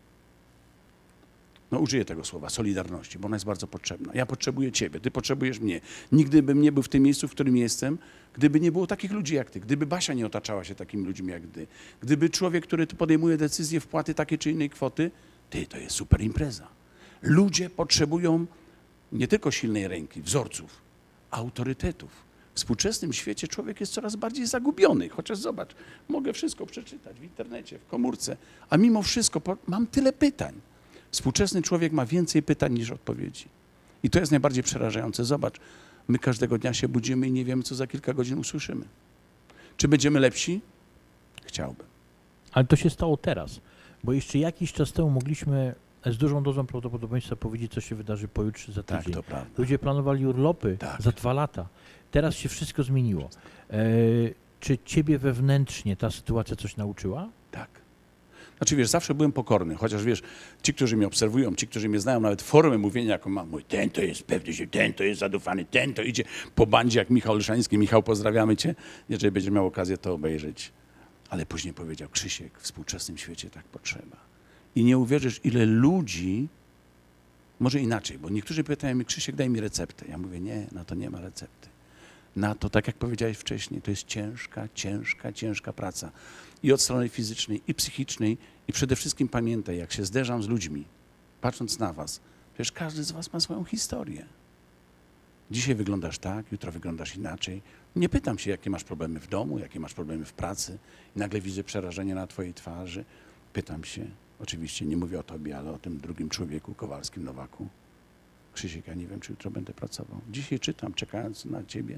S2: no użyję tego słowa, solidarności, bo ona jest bardzo potrzebna. Ja potrzebuję ciebie, ty potrzebujesz mnie. Nigdy bym nie był w tym miejscu, w którym jestem, gdyby nie było takich ludzi jak ty, gdyby Basia nie otaczała się takimi ludźmi jak ty, gdyby człowiek, który podejmuje decyzję wpłaty takiej czy innej kwoty, to jest super impreza. Ludzie potrzebują nie tylko silnej ręki, wzorców, autorytetów. W współczesnym świecie człowiek jest coraz bardziej zagubiony. Chociaż zobacz, mogę wszystko przeczytać w internecie, w komórce, a mimo wszystko mam tyle pytań. Współczesny człowiek ma więcej pytań niż odpowiedzi. I to jest najbardziej przerażające. Zobacz, my każdego dnia się budzimy i nie wiemy, co za kilka godzin usłyszymy. Czy będziemy lepsi? Chciałbym.
S1: Ale to się stało teraz, bo jeszcze jakiś czas temu mogliśmy z dużą dozą prawdopodobieństwa powiedzieć, co się wydarzy pojutrze, za tydzień.
S2: Tak, to prawda.
S1: Ludzie planowali urlopy
S2: Tak.
S1: za 2 lata. Teraz się wszystko zmieniło. Czy ciebie wewnętrznie ta sytuacja coś nauczyła?
S2: Tak. Znaczy, wiesz, zawsze byłem pokorny, chociaż wiesz, ci, którzy mnie obserwują, ci, którzy mnie znają, nawet formę mówienia, jaką mam, mój ten to jest pewny się, ten to jest zadufany, ten to idzie po bandzie jak Michał Lyszański. Michał, pozdrawiamy cię, jeżeli będziesz miał okazję to obejrzeć. Ale później powiedział, Krzysiek, w współczesnym świecie tak potrzeba. I nie uwierzysz, ile ludzi, może inaczej, bo niektórzy pytają mnie, Krzysiek, daj mi receptę. Ja mówię, nie, na to nie ma recepty. Na to, tak jak powiedziałeś wcześniej, to jest ciężka praca. I od strony fizycznej, i psychicznej, i przede wszystkim pamiętaj, jak się zderzam z ludźmi, patrząc na was, przecież każdy z was ma swoją historię. Dzisiaj wyglądasz tak, jutro wyglądasz inaczej. Nie pytam się, jakie masz problemy w domu, jakie masz problemy w pracy. I nagle widzę przerażenie na twojej twarzy. Pytam się, oczywiście nie mówię o tobie, ale o tym drugim człowieku, Kowalskim Nowaku. Krzysiek, ja nie wiem, czy jutro będę pracował. Dzisiaj czytam, czekając na ciebie.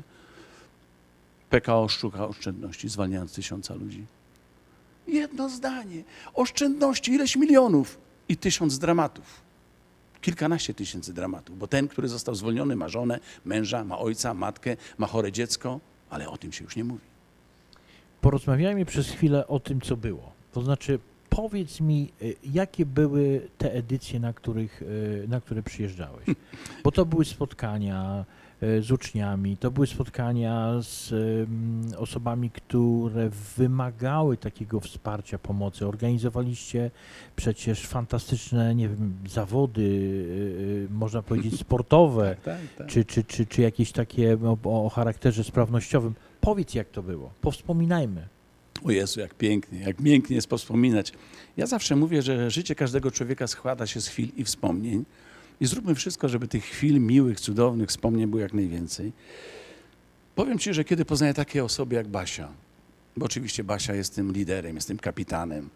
S2: PKO szuka oszczędności, zwalniając 1000 ludzi. Jedno zdanie. Oszczędności, ileś milionów i 1000 dramatów. Kilkanaście tysięcy dramatów, bo ten, który został zwolniony, ma żonę, męża, ma ojca, matkę, ma chore dziecko, ale o tym się już nie mówi.
S1: Porozmawiajmy przez chwilę o tym, co było. To znaczy, powiedz mi, jakie były te edycje, na które przyjeżdżałeś? Bo to były spotkania z uczniami, to były spotkania z osobami, które wymagały takiego wsparcia, pomocy. Organizowaliście przecież fantastyczne, nie wiem, zawody, można powiedzieć sportowe,
S2: Tak.
S1: czy jakieś takie o charakterze sprawnościowym. Powiedz, jak to było, powspominajmy.
S2: O Jezu, jak pięknie jest powspominać. Ja zawsze mówię, że życie każdego człowieka składa się z chwil i wspomnień i zróbmy wszystko, żeby tych chwil miłych, cudownych wspomnień było jak najwięcej. Powiem ci, że kiedy poznaję takie osoby jak Basia, bo oczywiście Basia jest tym liderem, jest tym kapitanem,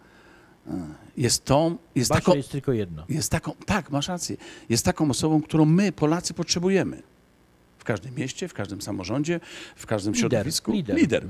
S1: Basia jest tylko jedno.
S2: Tak, masz rację, jest taką osobą, którą my, Polacy, potrzebujemy. W każdym mieście, w każdym samorządzie, w każdym środowisku. Lider.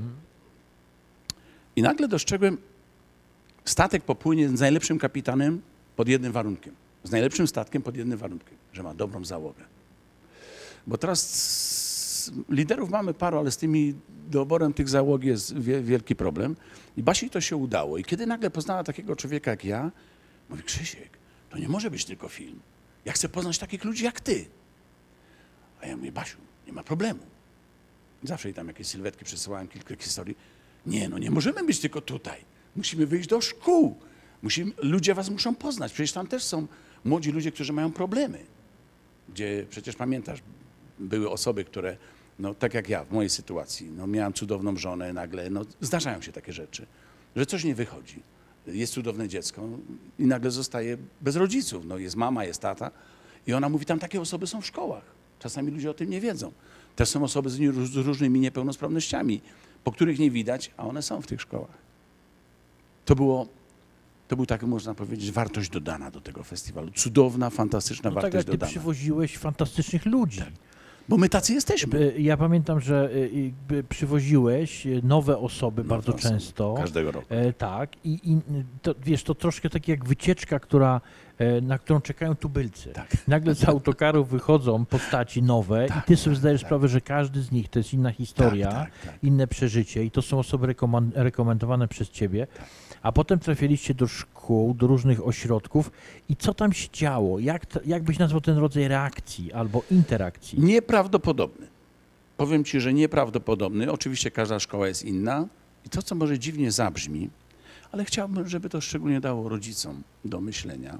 S2: I nagle dostrzegłem, statek popłynie z najlepszym kapitanem pod jednym warunkiem. Z najlepszym statkiem pod jednym warunkiem, że ma dobrą załogę. Bo teraz liderów mamy paru, ale z tymi doborem tych załog jest wielki problem. I Basi to się udało. I kiedy nagle poznała takiego człowieka jak ja, mówi, Krzysiek, to nie może być tylko film. Ja chcę poznać takich ludzi jak ty. A ja mówię, Basiu, nie ma problemu. Zawsze jej tam jakieś sylwetki przesyłałem, kilka historii. Nie możemy być tylko tutaj. Musimy wyjść do szkół. Ludzie was muszą poznać. Przecież tam też są młodzi ludzie, którzy mają problemy. Gdzie przecież pamiętasz, były osoby, które, no tak jak ja, w mojej sytuacji, no miałem cudowną żonę, nagle, no zdarzają się takie rzeczy, że coś nie wychodzi. jest cudowne dziecko i nagle zostaje bez rodziców. No jest mama, jest tata i ona mówi, tam takie osoby są w szkołach. Czasami ludzie o tym nie wiedzą. Też są osoby z różnymi niepełnosprawnościami, po których nie widać, a one są w tych szkołach. To był taki, można powiedzieć, wartość dodana do tego festiwalu. Cudowna, fantastyczna
S1: No
S2: wartość
S1: tak, jak ty
S2: dodana.
S1: przywoziłeś fantastycznych ludzi.
S2: Tak. Bo my tacy jesteśmy.
S1: Ja pamiętam, że przywoziłeś nowe osoby
S2: Nowe
S1: bardzo
S2: osoby.
S1: często.
S2: Każdego roku.
S1: Tak. I to, wiesz, to troszkę tak jak wycieczka, na którą czekają tubylcy.
S2: Tak.
S1: Nagle z autokaru wychodzą postaci nowe i ty sobie zdajesz sprawę, że każdy z nich to jest inna historia,
S2: Tak.
S1: inne przeżycie i to są osoby rekomendowane przez ciebie. A potem trafiliście do szkół, do różnych ośrodków i co tam się działo? Jak byś nazwał ten rodzaj reakcji albo interakcji?
S2: Nieprawdopodobny. Powiem ci, że nieprawdopodobny. Oczywiście każda szkoła jest inna i to, co może dziwnie zabrzmi, ale chciałbym, żeby to szczególnie dało rodzicom do myślenia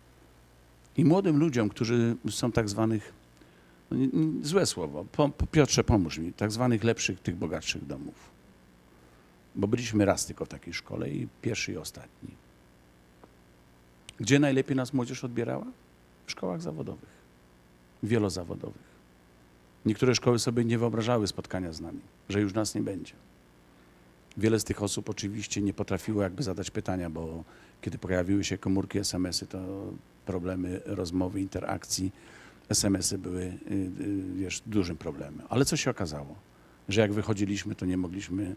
S2: i młodym ludziom, którzy są tak zwanych, złe słowo, Piotrze, pomóż mi, tak zwanych lepszych, tych bogatszych domów. Bo byliśmy raz tylko w takiej szkole i pierwszy i ostatni. Gdzie najlepiej nas młodzież odbierała? W szkołach zawodowych, wielozawodowych. Niektóre szkoły sobie nie wyobrażały spotkania z nami, że już nas nie będzie. Wiele z tych osób oczywiście nie potrafiło jakby zadać pytania, bo kiedy pojawiły się komórki, SMS-y, to problemy rozmowy, interakcji, SMS-y były, wiesz, dużym problemem. Ale co się okazało? Że jak wychodziliśmy, to nie mogliśmy,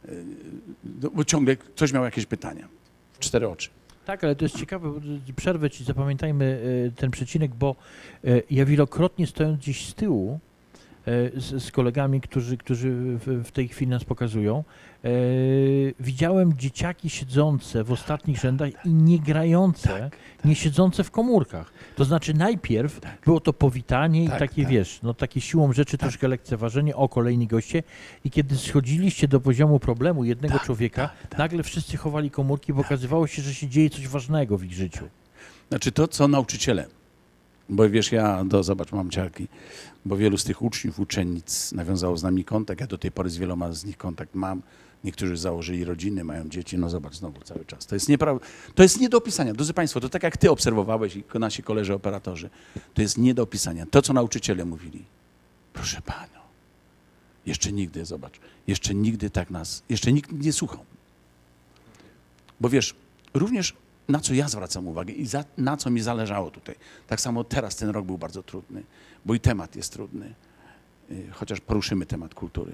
S2: bo ciągle ktoś miał jakieś pytania. W 4 oczy.
S1: Tak, ale to jest ciekawe, bo przerwę ci, zapamiętajmy ten przecinek, bo ja wielokrotnie stojąc gdzieś z tyłu z kolegami, którzy w tej chwili nas pokazują, widziałem dzieciaki siedzące w ostatnich rzędach i nie grające, nie siedzące w komórkach. To znaczy najpierw było to powitanie i takie, wiesz, no takie siłą rzeczy troszkę lekceważenie, o kolejni goście i kiedy schodziliście do poziomu problemu jednego człowieka, nagle wszyscy chowali komórki, bo okazywało się, że się dzieje coś ważnego w ich życiu.
S2: Znaczy to, co nauczyciele, bo wiesz, zobacz, mam ciarki, bo wielu z tych uczniów, uczennic nawiązało z nami kontakt, ja do tej pory z wieloma z nich kontakt mam, niektórzy założyli rodziny, mają dzieci, no zobacz, znowu cały czas. To jest nie do opisania, drodzy Państwo, to tak jak Ty obserwowałeś i nasi koledzy operatorzy, to jest nie do opisania. To, co nauczyciele mówili, proszę Panią, jeszcze nigdy, zobacz, jeszcze nigdy nikt nie słuchał. Bo wiesz, również na co ja zwracam uwagę i na co mi zależało tutaj. Tak samo teraz ten rok był bardzo trudny, bo i temat jest trudny, chociaż poruszymy temat kultury.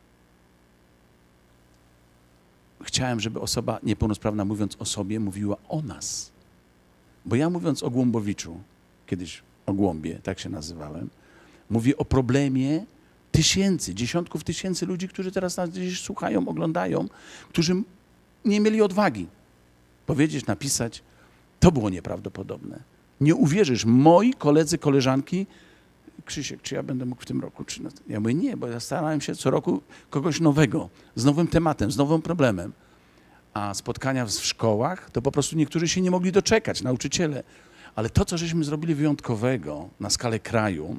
S2: Chciałem, żeby osoba niepełnosprawna, mówiąc o sobie, mówiła o nas. Bo ja mówiąc o Głąbowiczu, kiedyś o Głąbie, tak się nazywałem, mówię o problemie dziesiątków tysięcy ludzi, którzy teraz nas gdzieś słuchają, oglądają, którzy nie mieli odwagi powiedzieć, napisać. To było nieprawdopodobne. Nie uwierzysz, moi koledzy, koleżanki, Krzysiek, czy ja będę mógł w tym roku? Ja mówię, nie, bo ja starałem się co roku kogoś nowego, z nowym tematem, z nowym problemem. A spotkania w szkołach, to po prostu niektórzy się nie mogli doczekać, nauczyciele. Ale to, co żeśmy zrobili wyjątkowego na skalę kraju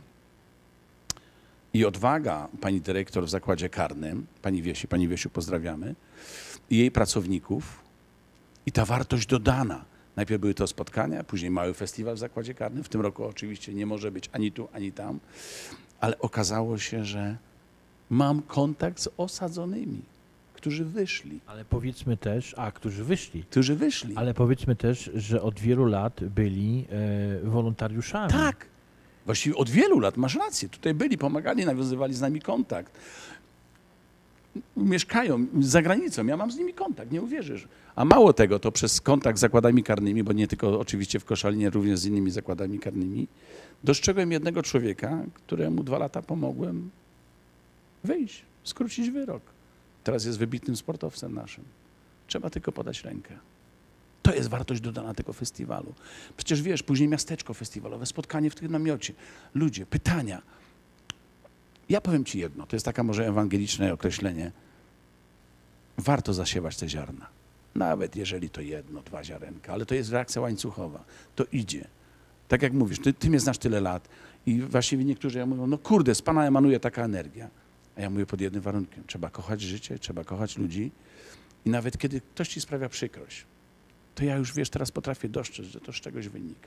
S2: i odwaga pani dyrektor w zakładzie karnym, pani Wiesiu pozdrawiamy, i jej pracowników, i ta wartość dodana. Najpierw były to spotkania, później mały festiwal w zakładzie karnym. W tym roku oczywiście nie może być ani tu, ani tam, ale okazało się, że mam kontakt z osadzonymi, którzy wyszli.
S1: Ale powiedzmy też, którzy wyszli.
S2: Którzy wyszli.
S1: Ale powiedzmy też, że od wielu lat byli wolontariuszami.
S2: Tak. Właściwie od wielu lat, masz rację. Tutaj byli, pomagali, nawiązywali z nami kontakt. Mieszkają za granicą, ja mam z nimi kontakt, nie uwierzysz. A mało tego, to przez kontakt z zakładami karnymi, bo nie tylko oczywiście w Koszalinie, również z innymi zakładami karnymi, dostrzegłem jednego człowieka, któremu 2 lata pomogłem wyjść, skrócić wyrok. Teraz jest wybitnym sportowcem naszym. Trzeba tylko podać rękę. To jest wartość dodana tego festiwalu. Przecież wiesz, później miasteczko festiwalowe, spotkanie w tym namiocie, ludzie, pytania. Ja powiem ci jedno, to jest taka może ewangeliczne określenie. Warto zasiewać te ziarna. Nawet jeżeli to 1, 2 ziarenka, ale to jest reakcja łańcuchowa. To idzie. Tak jak mówisz, ty mnie znasz tyle lat i właściwie niektórzy mówią, no kurde, z Pana emanuje taka energia. A ja mówię pod jednym warunkiem. Trzeba kochać życie, trzeba kochać ludzi i nawet kiedy ktoś ci sprawia przykrość, to ja już, wiesz, teraz potrafię dostrzec, że to z czegoś wynika.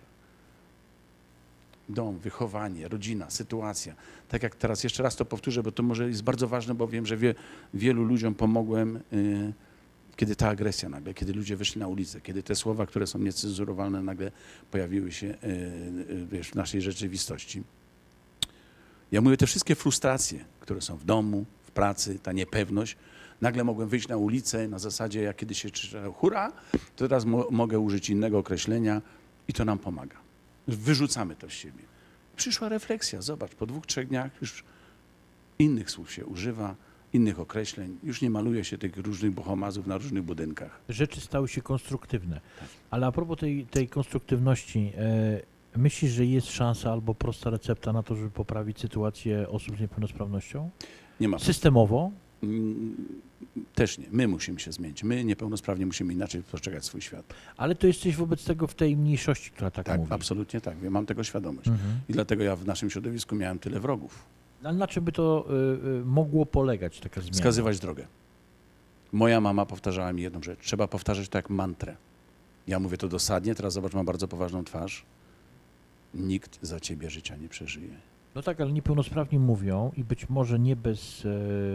S2: Dom, wychowanie, rodzina, sytuacja. Tak jak teraz, jeszcze raz to powtórzę, bo to może jest bardzo ważne, bo wiem, że wielu ludziom pomogłem, kiedy ta agresja nagle, kiedy ludzie wyszli na ulicę, kiedy te słowa, które są niecenzurowalne, nagle pojawiły się wiesz, w naszej rzeczywistości. Ja mówię, te wszystkie frustracje, które są w domu, w pracy, ta niepewność, nagle mogłem wyjść na ulicę na zasadzie, jak kiedyś się krzyczało hurra, to teraz mogę użyć innego określenia i to nam pomaga. Wyrzucamy to z siebie. Przyszła refleksja, zobacz, po 2-3 dniach już innych słów się używa, innych określeń, już nie maluje się tych różnych bohomazów na różnych budynkach.
S1: Rzeczy stały się konstruktywne. Ale a propos tej konstruktywności, myślisz, że jest szansa albo prosta recepta na to, żeby poprawić sytuację osób z niepełnosprawnością?
S2: Nie ma.
S1: Systemowo?
S2: Też nie. My musimy się zmienić. My niepełnosprawni musimy inaczej postrzegać swój świat.
S1: Ale to jesteś wobec tego w tej mniejszości, która tak mówi.
S2: Absolutnie tak. Ja mam tego świadomość. I dlatego ja w naszym środowisku miałem tyle wrogów.
S1: Ale na czym by to mogło polegać, taka zmiana?
S2: Wskazywać drogę. Moja mama powtarzała mi jedną rzecz. Trzeba powtarzać to jak mantrę. Ja mówię to dosadnie, teraz zobacz, mam bardzo poważną twarz. Nikt za ciebie życia nie przeżyje.
S1: No tak, ale niepełnosprawni mówią i być może nie bez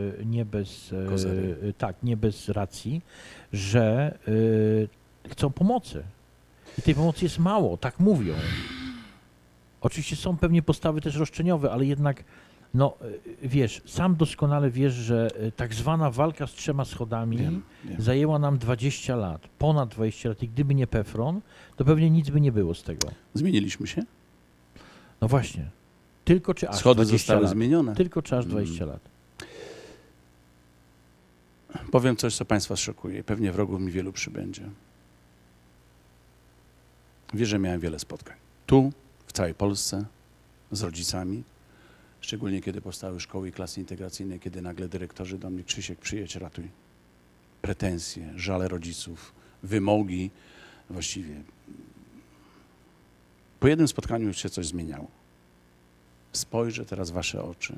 S1: racji, że chcą pomocy. I tej pomocy jest mało, tak mówią. Oczywiście są pewnie postawy też roszczeniowe, ale jednak, no wiesz, sam doskonale wiesz, że tak zwana walka z 3 schodami
S2: Wiem.
S1: zajęła nam 20 lat, ponad 20 lat i gdyby nie PFRON, to pewnie nic by nie było z tego.
S2: Zmieniliśmy się?
S1: No właśnie. Tylko czy aż
S2: Schody
S1: 20
S2: zostały
S1: lat?
S2: zmienione.
S1: Tylko czy aż 20 lat?
S2: Powiem coś, co Państwa szokuje. Pewnie wrogów mi wielu przybędzie. Wiesz, że miałem wiele spotkań. Tu, w całej Polsce, z rodzicami. Szczególnie kiedy powstały szkoły i klasy integracyjne, kiedy nagle dyrektorzy do mnie: Krzysiek, przyjedź, ratuj. Pretensje, żale rodziców, wymogi. Właściwie po jednym spotkaniu już się coś zmieniało. Spojrzę teraz w wasze oczy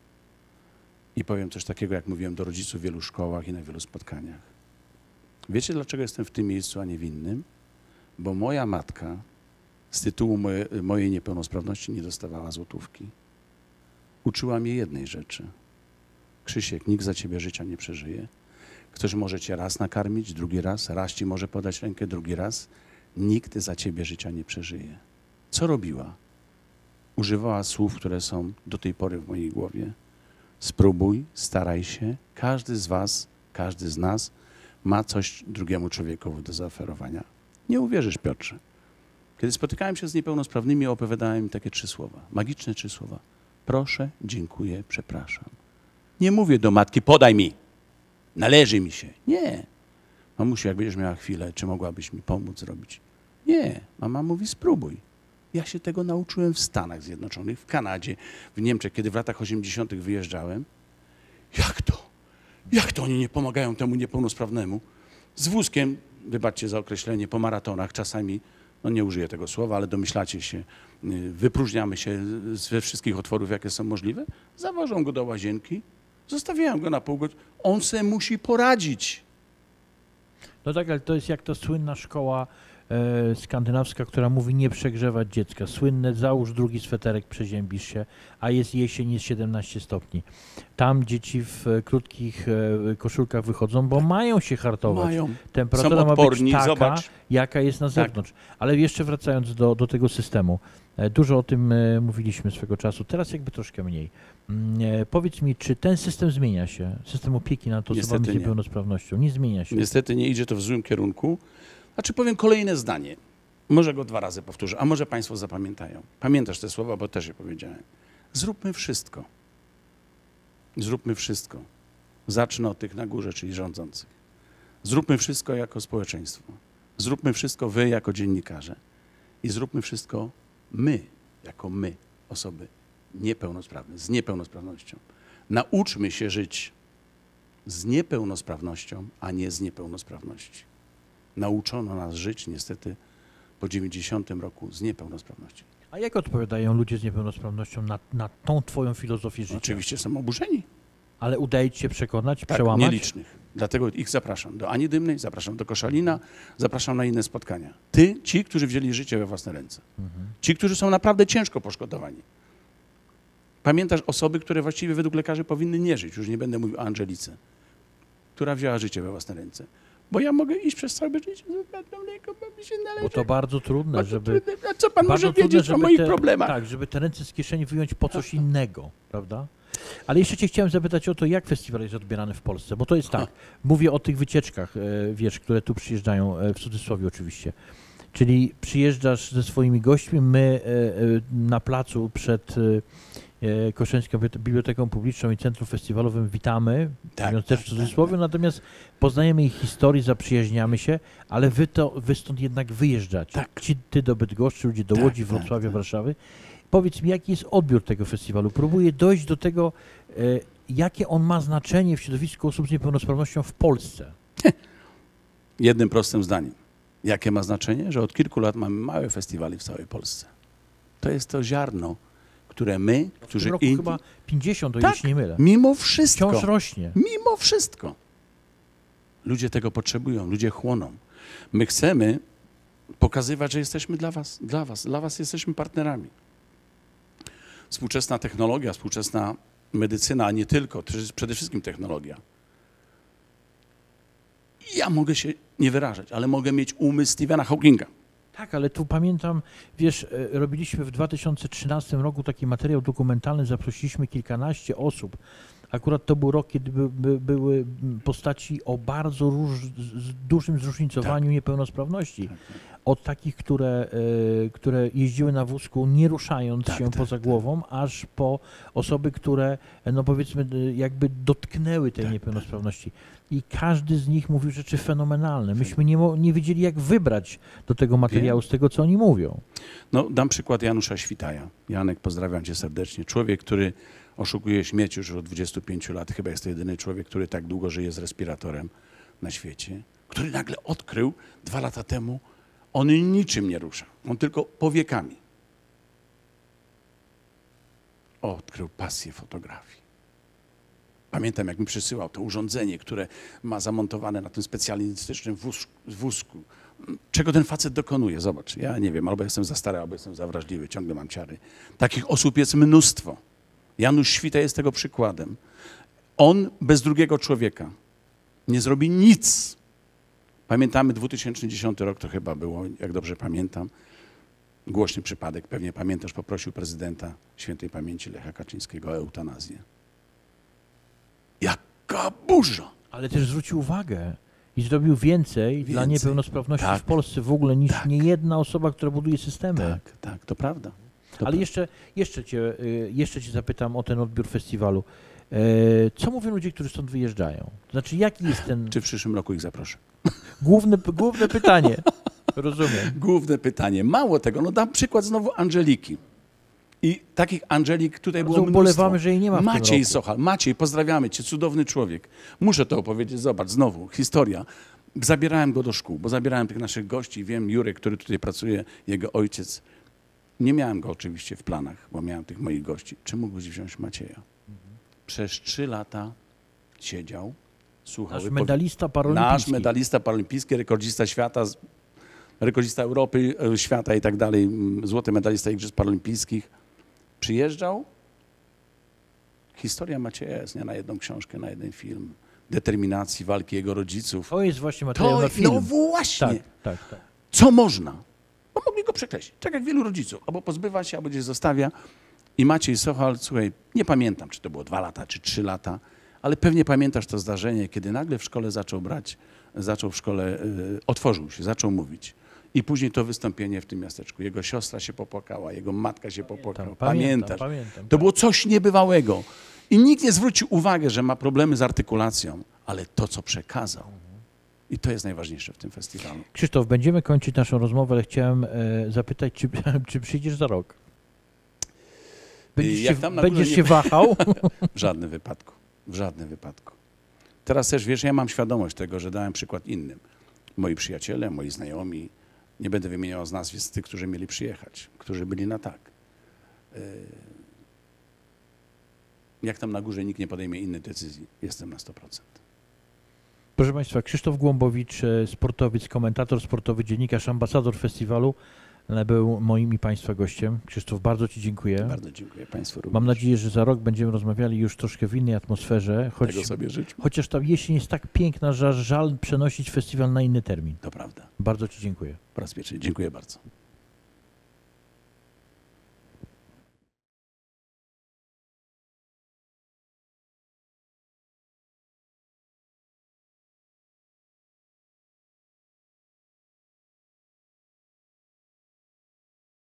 S2: i powiem coś takiego, jak mówiłem do rodziców w wielu szkołach i na wielu spotkaniach. Wiecie, dlaczego jestem w tym miejscu, a nie w innym? Bo moja matka z tytułu mojej niepełnosprawności nie dostawała złotówki. Uczyła mnie jednej rzeczy. Krzysiek, nikt za ciebie życia nie przeżyje. Ktoś może cię raz nakarmić, drugi raz ci może podać rękę, drugi raz. Nikt za ciebie życia nie przeżyje. Co robiła? Używała słów, które są do tej pory w mojej głowie. Spróbuj, staraj się. Każdy z was, każdy z nas ma coś drugiemu człowiekowi do zaoferowania. Nie uwierzysz, Piotrze. Kiedy spotykałem się z niepełnosprawnymi, opowiadałem im takie 3 słowa, magiczne 3 słowa. Proszę, dziękuję, przepraszam. Nie mówię do matki, podaj mi, należy mi się. Nie. Mamusiu, jak będziesz miała chwilę, czy mogłabyś mi pomóc zrobić? Nie. Mama mówi, spróbuj. Ja się tego nauczyłem w Stanach Zjednoczonych, w Kanadzie, w Niemczech, kiedy w latach 80. wyjeżdżałem. Jak to? Jak to oni nie pomagają temu niepełnosprawnemu? Z wózkiem, wybaczcie za określenie, po maratonach czasami, no nie użyję tego słowa, ale domyślacie się, wypróżniamy się ze wszystkich otworów, jakie są możliwe, zawożą go do łazienki, zostawiają go na pół godziny. On se musi poradzić.
S1: No tak, ale to jest jak ta słynna szkoła skandynawska, która mówi nie przegrzewać dziecka. Słynne, załóż drugi sweterek, przeziębisz się, a jest jesień, jest 17 stopni. Tam dzieci w krótkich koszulkach wychodzą, bo mają się hartować.
S2: Mają.
S1: Temperatura
S2: Są odporni,
S1: ma być taka,
S2: zobacz.
S1: jaka jest na zewnątrz. Ale jeszcze wracając do tego systemu. Dużo o tym mówiliśmy swego czasu, teraz jakby troszkę mniej. Powiedz mi, czy ten system zmienia się? System opieki nad osobami z niepełnosprawnością nie zmienia się?
S2: Niestety nie idzie to w złym kierunku. Znaczy powiem kolejne zdanie. Może go 2 razy powtórzę, a może Państwo zapamiętają. Pamiętasz te słowa, bo też je powiedziałem. Zróbmy wszystko. Zróbmy wszystko. Zacznę od tych na górze, czyli rządzących. Zróbmy wszystko jako społeczeństwo. Zróbmy wszystko wy jako dziennikarze. I zróbmy wszystko my, jako my, osoby niepełnosprawne, z niepełnosprawnością. Nauczmy się żyć z niepełnosprawnością, a nie z niepełnosprawności. Nauczono nas żyć niestety po 90 roku z niepełnosprawnością.
S1: A jak odpowiadają ludzie z niepełnosprawnością na tą twoją filozofię życia?
S2: Oczywiście są oburzeni.
S1: Ale udaje ci się przekonać,
S2: Tak,
S1: przełamać?
S2: Dlatego ich zapraszam. Do Ani Dymnej, zapraszam do Koszalina, zapraszam na inne spotkania. Ci, którzy wzięli życie we własne ręce. Ci, którzy są naprawdę ciężko poszkodowani. Pamiętasz osoby, które właściwie według lekarzy powinny nie żyć. Już nie będę mówił o Angelice, która wzięła życie we własne ręce. Bo ja mogę iść przez całe życie z odpadną mleko, bo mi się należy.
S1: Bo to bardzo trudne, żeby...
S2: A co pan może wiedzieć o moich problemach?
S1: Tak, żeby te ręce z kieszeni wyjąć po coś innego, prawda? Ale jeszcze cię chciałem zapytać o to, jak festiwal jest odbierany w Polsce, bo to jest tak, mówię o tych wycieczkach, wiesz, które tu przyjeżdżają, w cudzysłowie oczywiście. Czyli przyjeżdżasz ze swoimi gośćmi, my na placu przed Koszalińską Biblioteką Publiczną i Centrum Festiwalowym witamy, mówiąc też w cudzysłowie, natomiast poznajemy ich historię, zaprzyjaźniamy się, ale wy stąd jednak wyjeżdżacie.
S2: Tak.
S1: Ty do Bydgoszczy, ludzie do Łodzi, Wrocławia, Warszawy. Powiedz mi, jaki jest odbiór tego festiwalu? Próbuję dojść do tego, jakie on ma znaczenie w środowisku osób z niepełnosprawnością w Polsce.
S2: Jednym prostym zdaniem. Jakie ma znaczenie? Że od kilku lat mamy małe festiwale w całej Polsce. To jest to ziarno, które my, którzy...
S1: W tym roku chyba 50, o ile się nie mylę.
S2: Mimo wszystko.
S1: Wciąż rośnie.
S2: Mimo wszystko. Ludzie tego potrzebują, ludzie chłoną. My chcemy pokazywać, że jesteśmy dla was jesteśmy partnerami. Współczesna technologia, współczesna medycyna, a nie tylko, to jest przede wszystkim technologia. Ja mogę się nie wyrażać, ale mogę mieć umysł Stephena Hawkinga.
S1: Tak, ale tu pamiętam, wiesz, robiliśmy w 2013 roku taki materiał dokumentalny, zaprosiliśmy kilkanaście osób. Akurat to był rok, kiedy były postaci o bardzo dużym zróżnicowaniu niepełnosprawności. Od takich, które jeździły na wózku, nie ruszając się poza głową, aż po osoby, które, no powiedzmy, jakby dotknęły tej niepełnosprawności. I każdy z nich mówił rzeczy fenomenalne. Myśmy nie wiedzieli, jak wybrać do tego materiału z tego, co oni mówią.
S2: No, dam przykład Janusza Świtaja. Janek, pozdrawiam cię serdecznie. Człowiek, który oszukuje śmieci już od 25 lat. Chyba jest to jedyny człowiek, który tak długo żyje z respiratorem na świecie. Który nagle odkrył 2 lata temu, on niczym nie rusza. On tylko powiekami. Odkrył pasję fotografii. Pamiętam, jak mi przysyłał to urządzenie, które ma zamontowane na tym specjalistycznym wózku. Czego ten facet dokonuje? Zobacz, ja nie wiem, albo jestem za stary, albo jestem za wrażliwy, ciągle mam ciary. Takich osób jest mnóstwo. Janusz Świta jest tego przykładem. On bez drugiego człowieka nie zrobi nic. Pamiętamy 2010 rok, to chyba było, jak dobrze pamiętam, głośny przypadek, pewnie pamiętasz, poprosił prezydenta świętej pamięci Lecha Kaczyńskiego o eutanazję. Jaka burza!
S1: Ale też zwrócił uwagę i zrobił więcej dla niepełnosprawności w Polsce w ogóle niż niejedna osoba, która buduje systemy.
S2: Tak, to prawda.
S1: Ale jeszcze cię zapytam o ten odbiór festiwalu. Co mówią ludzie, którzy stąd wyjeżdżają? Znaczy, jaki jest ten...
S2: Czy w przyszłym roku ich zaproszę?
S1: Główne pytanie. Rozumiem.
S2: Główne pytanie. Mało tego, no dam przykład znowu Angeliki. I takich Angelik tutaj było mnóstwo.
S1: Ubolewamy, że jej nie ma w tym
S2: Maciej
S1: roku.
S2: Sochal. Maciej, pozdrawiamy cię, cudowny człowiek. Muszę to opowiedzieć, zobacz, znowu, historia. Zabierałem go do szkół, bo zabierałem tych naszych gości. Wiem, Jurek, który tutaj pracuje, jego ojciec. Nie miałem go oczywiście w planach, bo miałem tych moich gości. Czy mógłbyś wziąć Macieja? Przez 3 lata siedział, słuchał.
S1: Nasz medalista paralimpijski.
S2: Nasz medalista paralimpijski, rekordzista świata, rekordzista Europy, świata i tak dalej, złoty medalista Igrzysk Paralimpijskich. Przyjeżdżał. Historia Macieja jest nie na jedną książkę, na jeden film. Determinacji, walki jego rodziców.
S1: To jest właśnie materiał na film.
S2: No właśnie.
S1: Tak.
S2: Co można? Bo mogli go przekreślić, tak jak wielu rodziców. Albo pozbywa się, albo gdzieś zostawia. I Maciej Sochal, słuchaj, nie pamiętam, czy to było 2 lata, czy 3 lata, ale pewnie pamiętasz to zdarzenie, kiedy nagle w szkole otworzył się, zaczął mówić. I później to wystąpienie w tym miasteczku. Jego siostra się popłakała, jego matka się popłakała. Pamiętasz?
S1: Pamiętam.
S2: To było coś niebywałego. I nikt nie zwrócił uwagi, że ma problemy z artykulacją, ale to, co przekazał. I to jest najważniejsze w tym festiwalu.
S1: Krzysztof, będziemy kończyć naszą rozmowę, ale chciałem zapytać, czy przyjdziesz za rok? Będziesz się wahał?
S2: W żadnym wypadku. W żadnym wypadku. Teraz też, wiesz, ja mam świadomość tego, że dałem przykład innym. Moi przyjaciele, moi znajomi, nie będę wymieniał z nazwisk tych, którzy mieli przyjechać, którzy byli na tak. Jak tam na górze nikt nie podejmie innej decyzji, jestem na 100%.
S1: Proszę Państwa, Krzysztof Głąbowicz, sportowiec, komentator sportowy, dziennikarz, ambasador festiwalu, był moim i Państwa gościem. Krzysztof, bardzo Ci dziękuję.
S2: Bardzo dziękuję Państwu również.
S1: Mam nadzieję, że za rok będziemy rozmawiali już troszkę w innej atmosferze,
S2: Tego sobie życzę.
S1: chociaż ta jesień jest tak piękna, że aż żal przenosić festiwal na inny termin.
S2: To prawda.
S1: Bardzo Ci dziękuję.
S2: Po raz pierwszy. Dziękuję bardzo.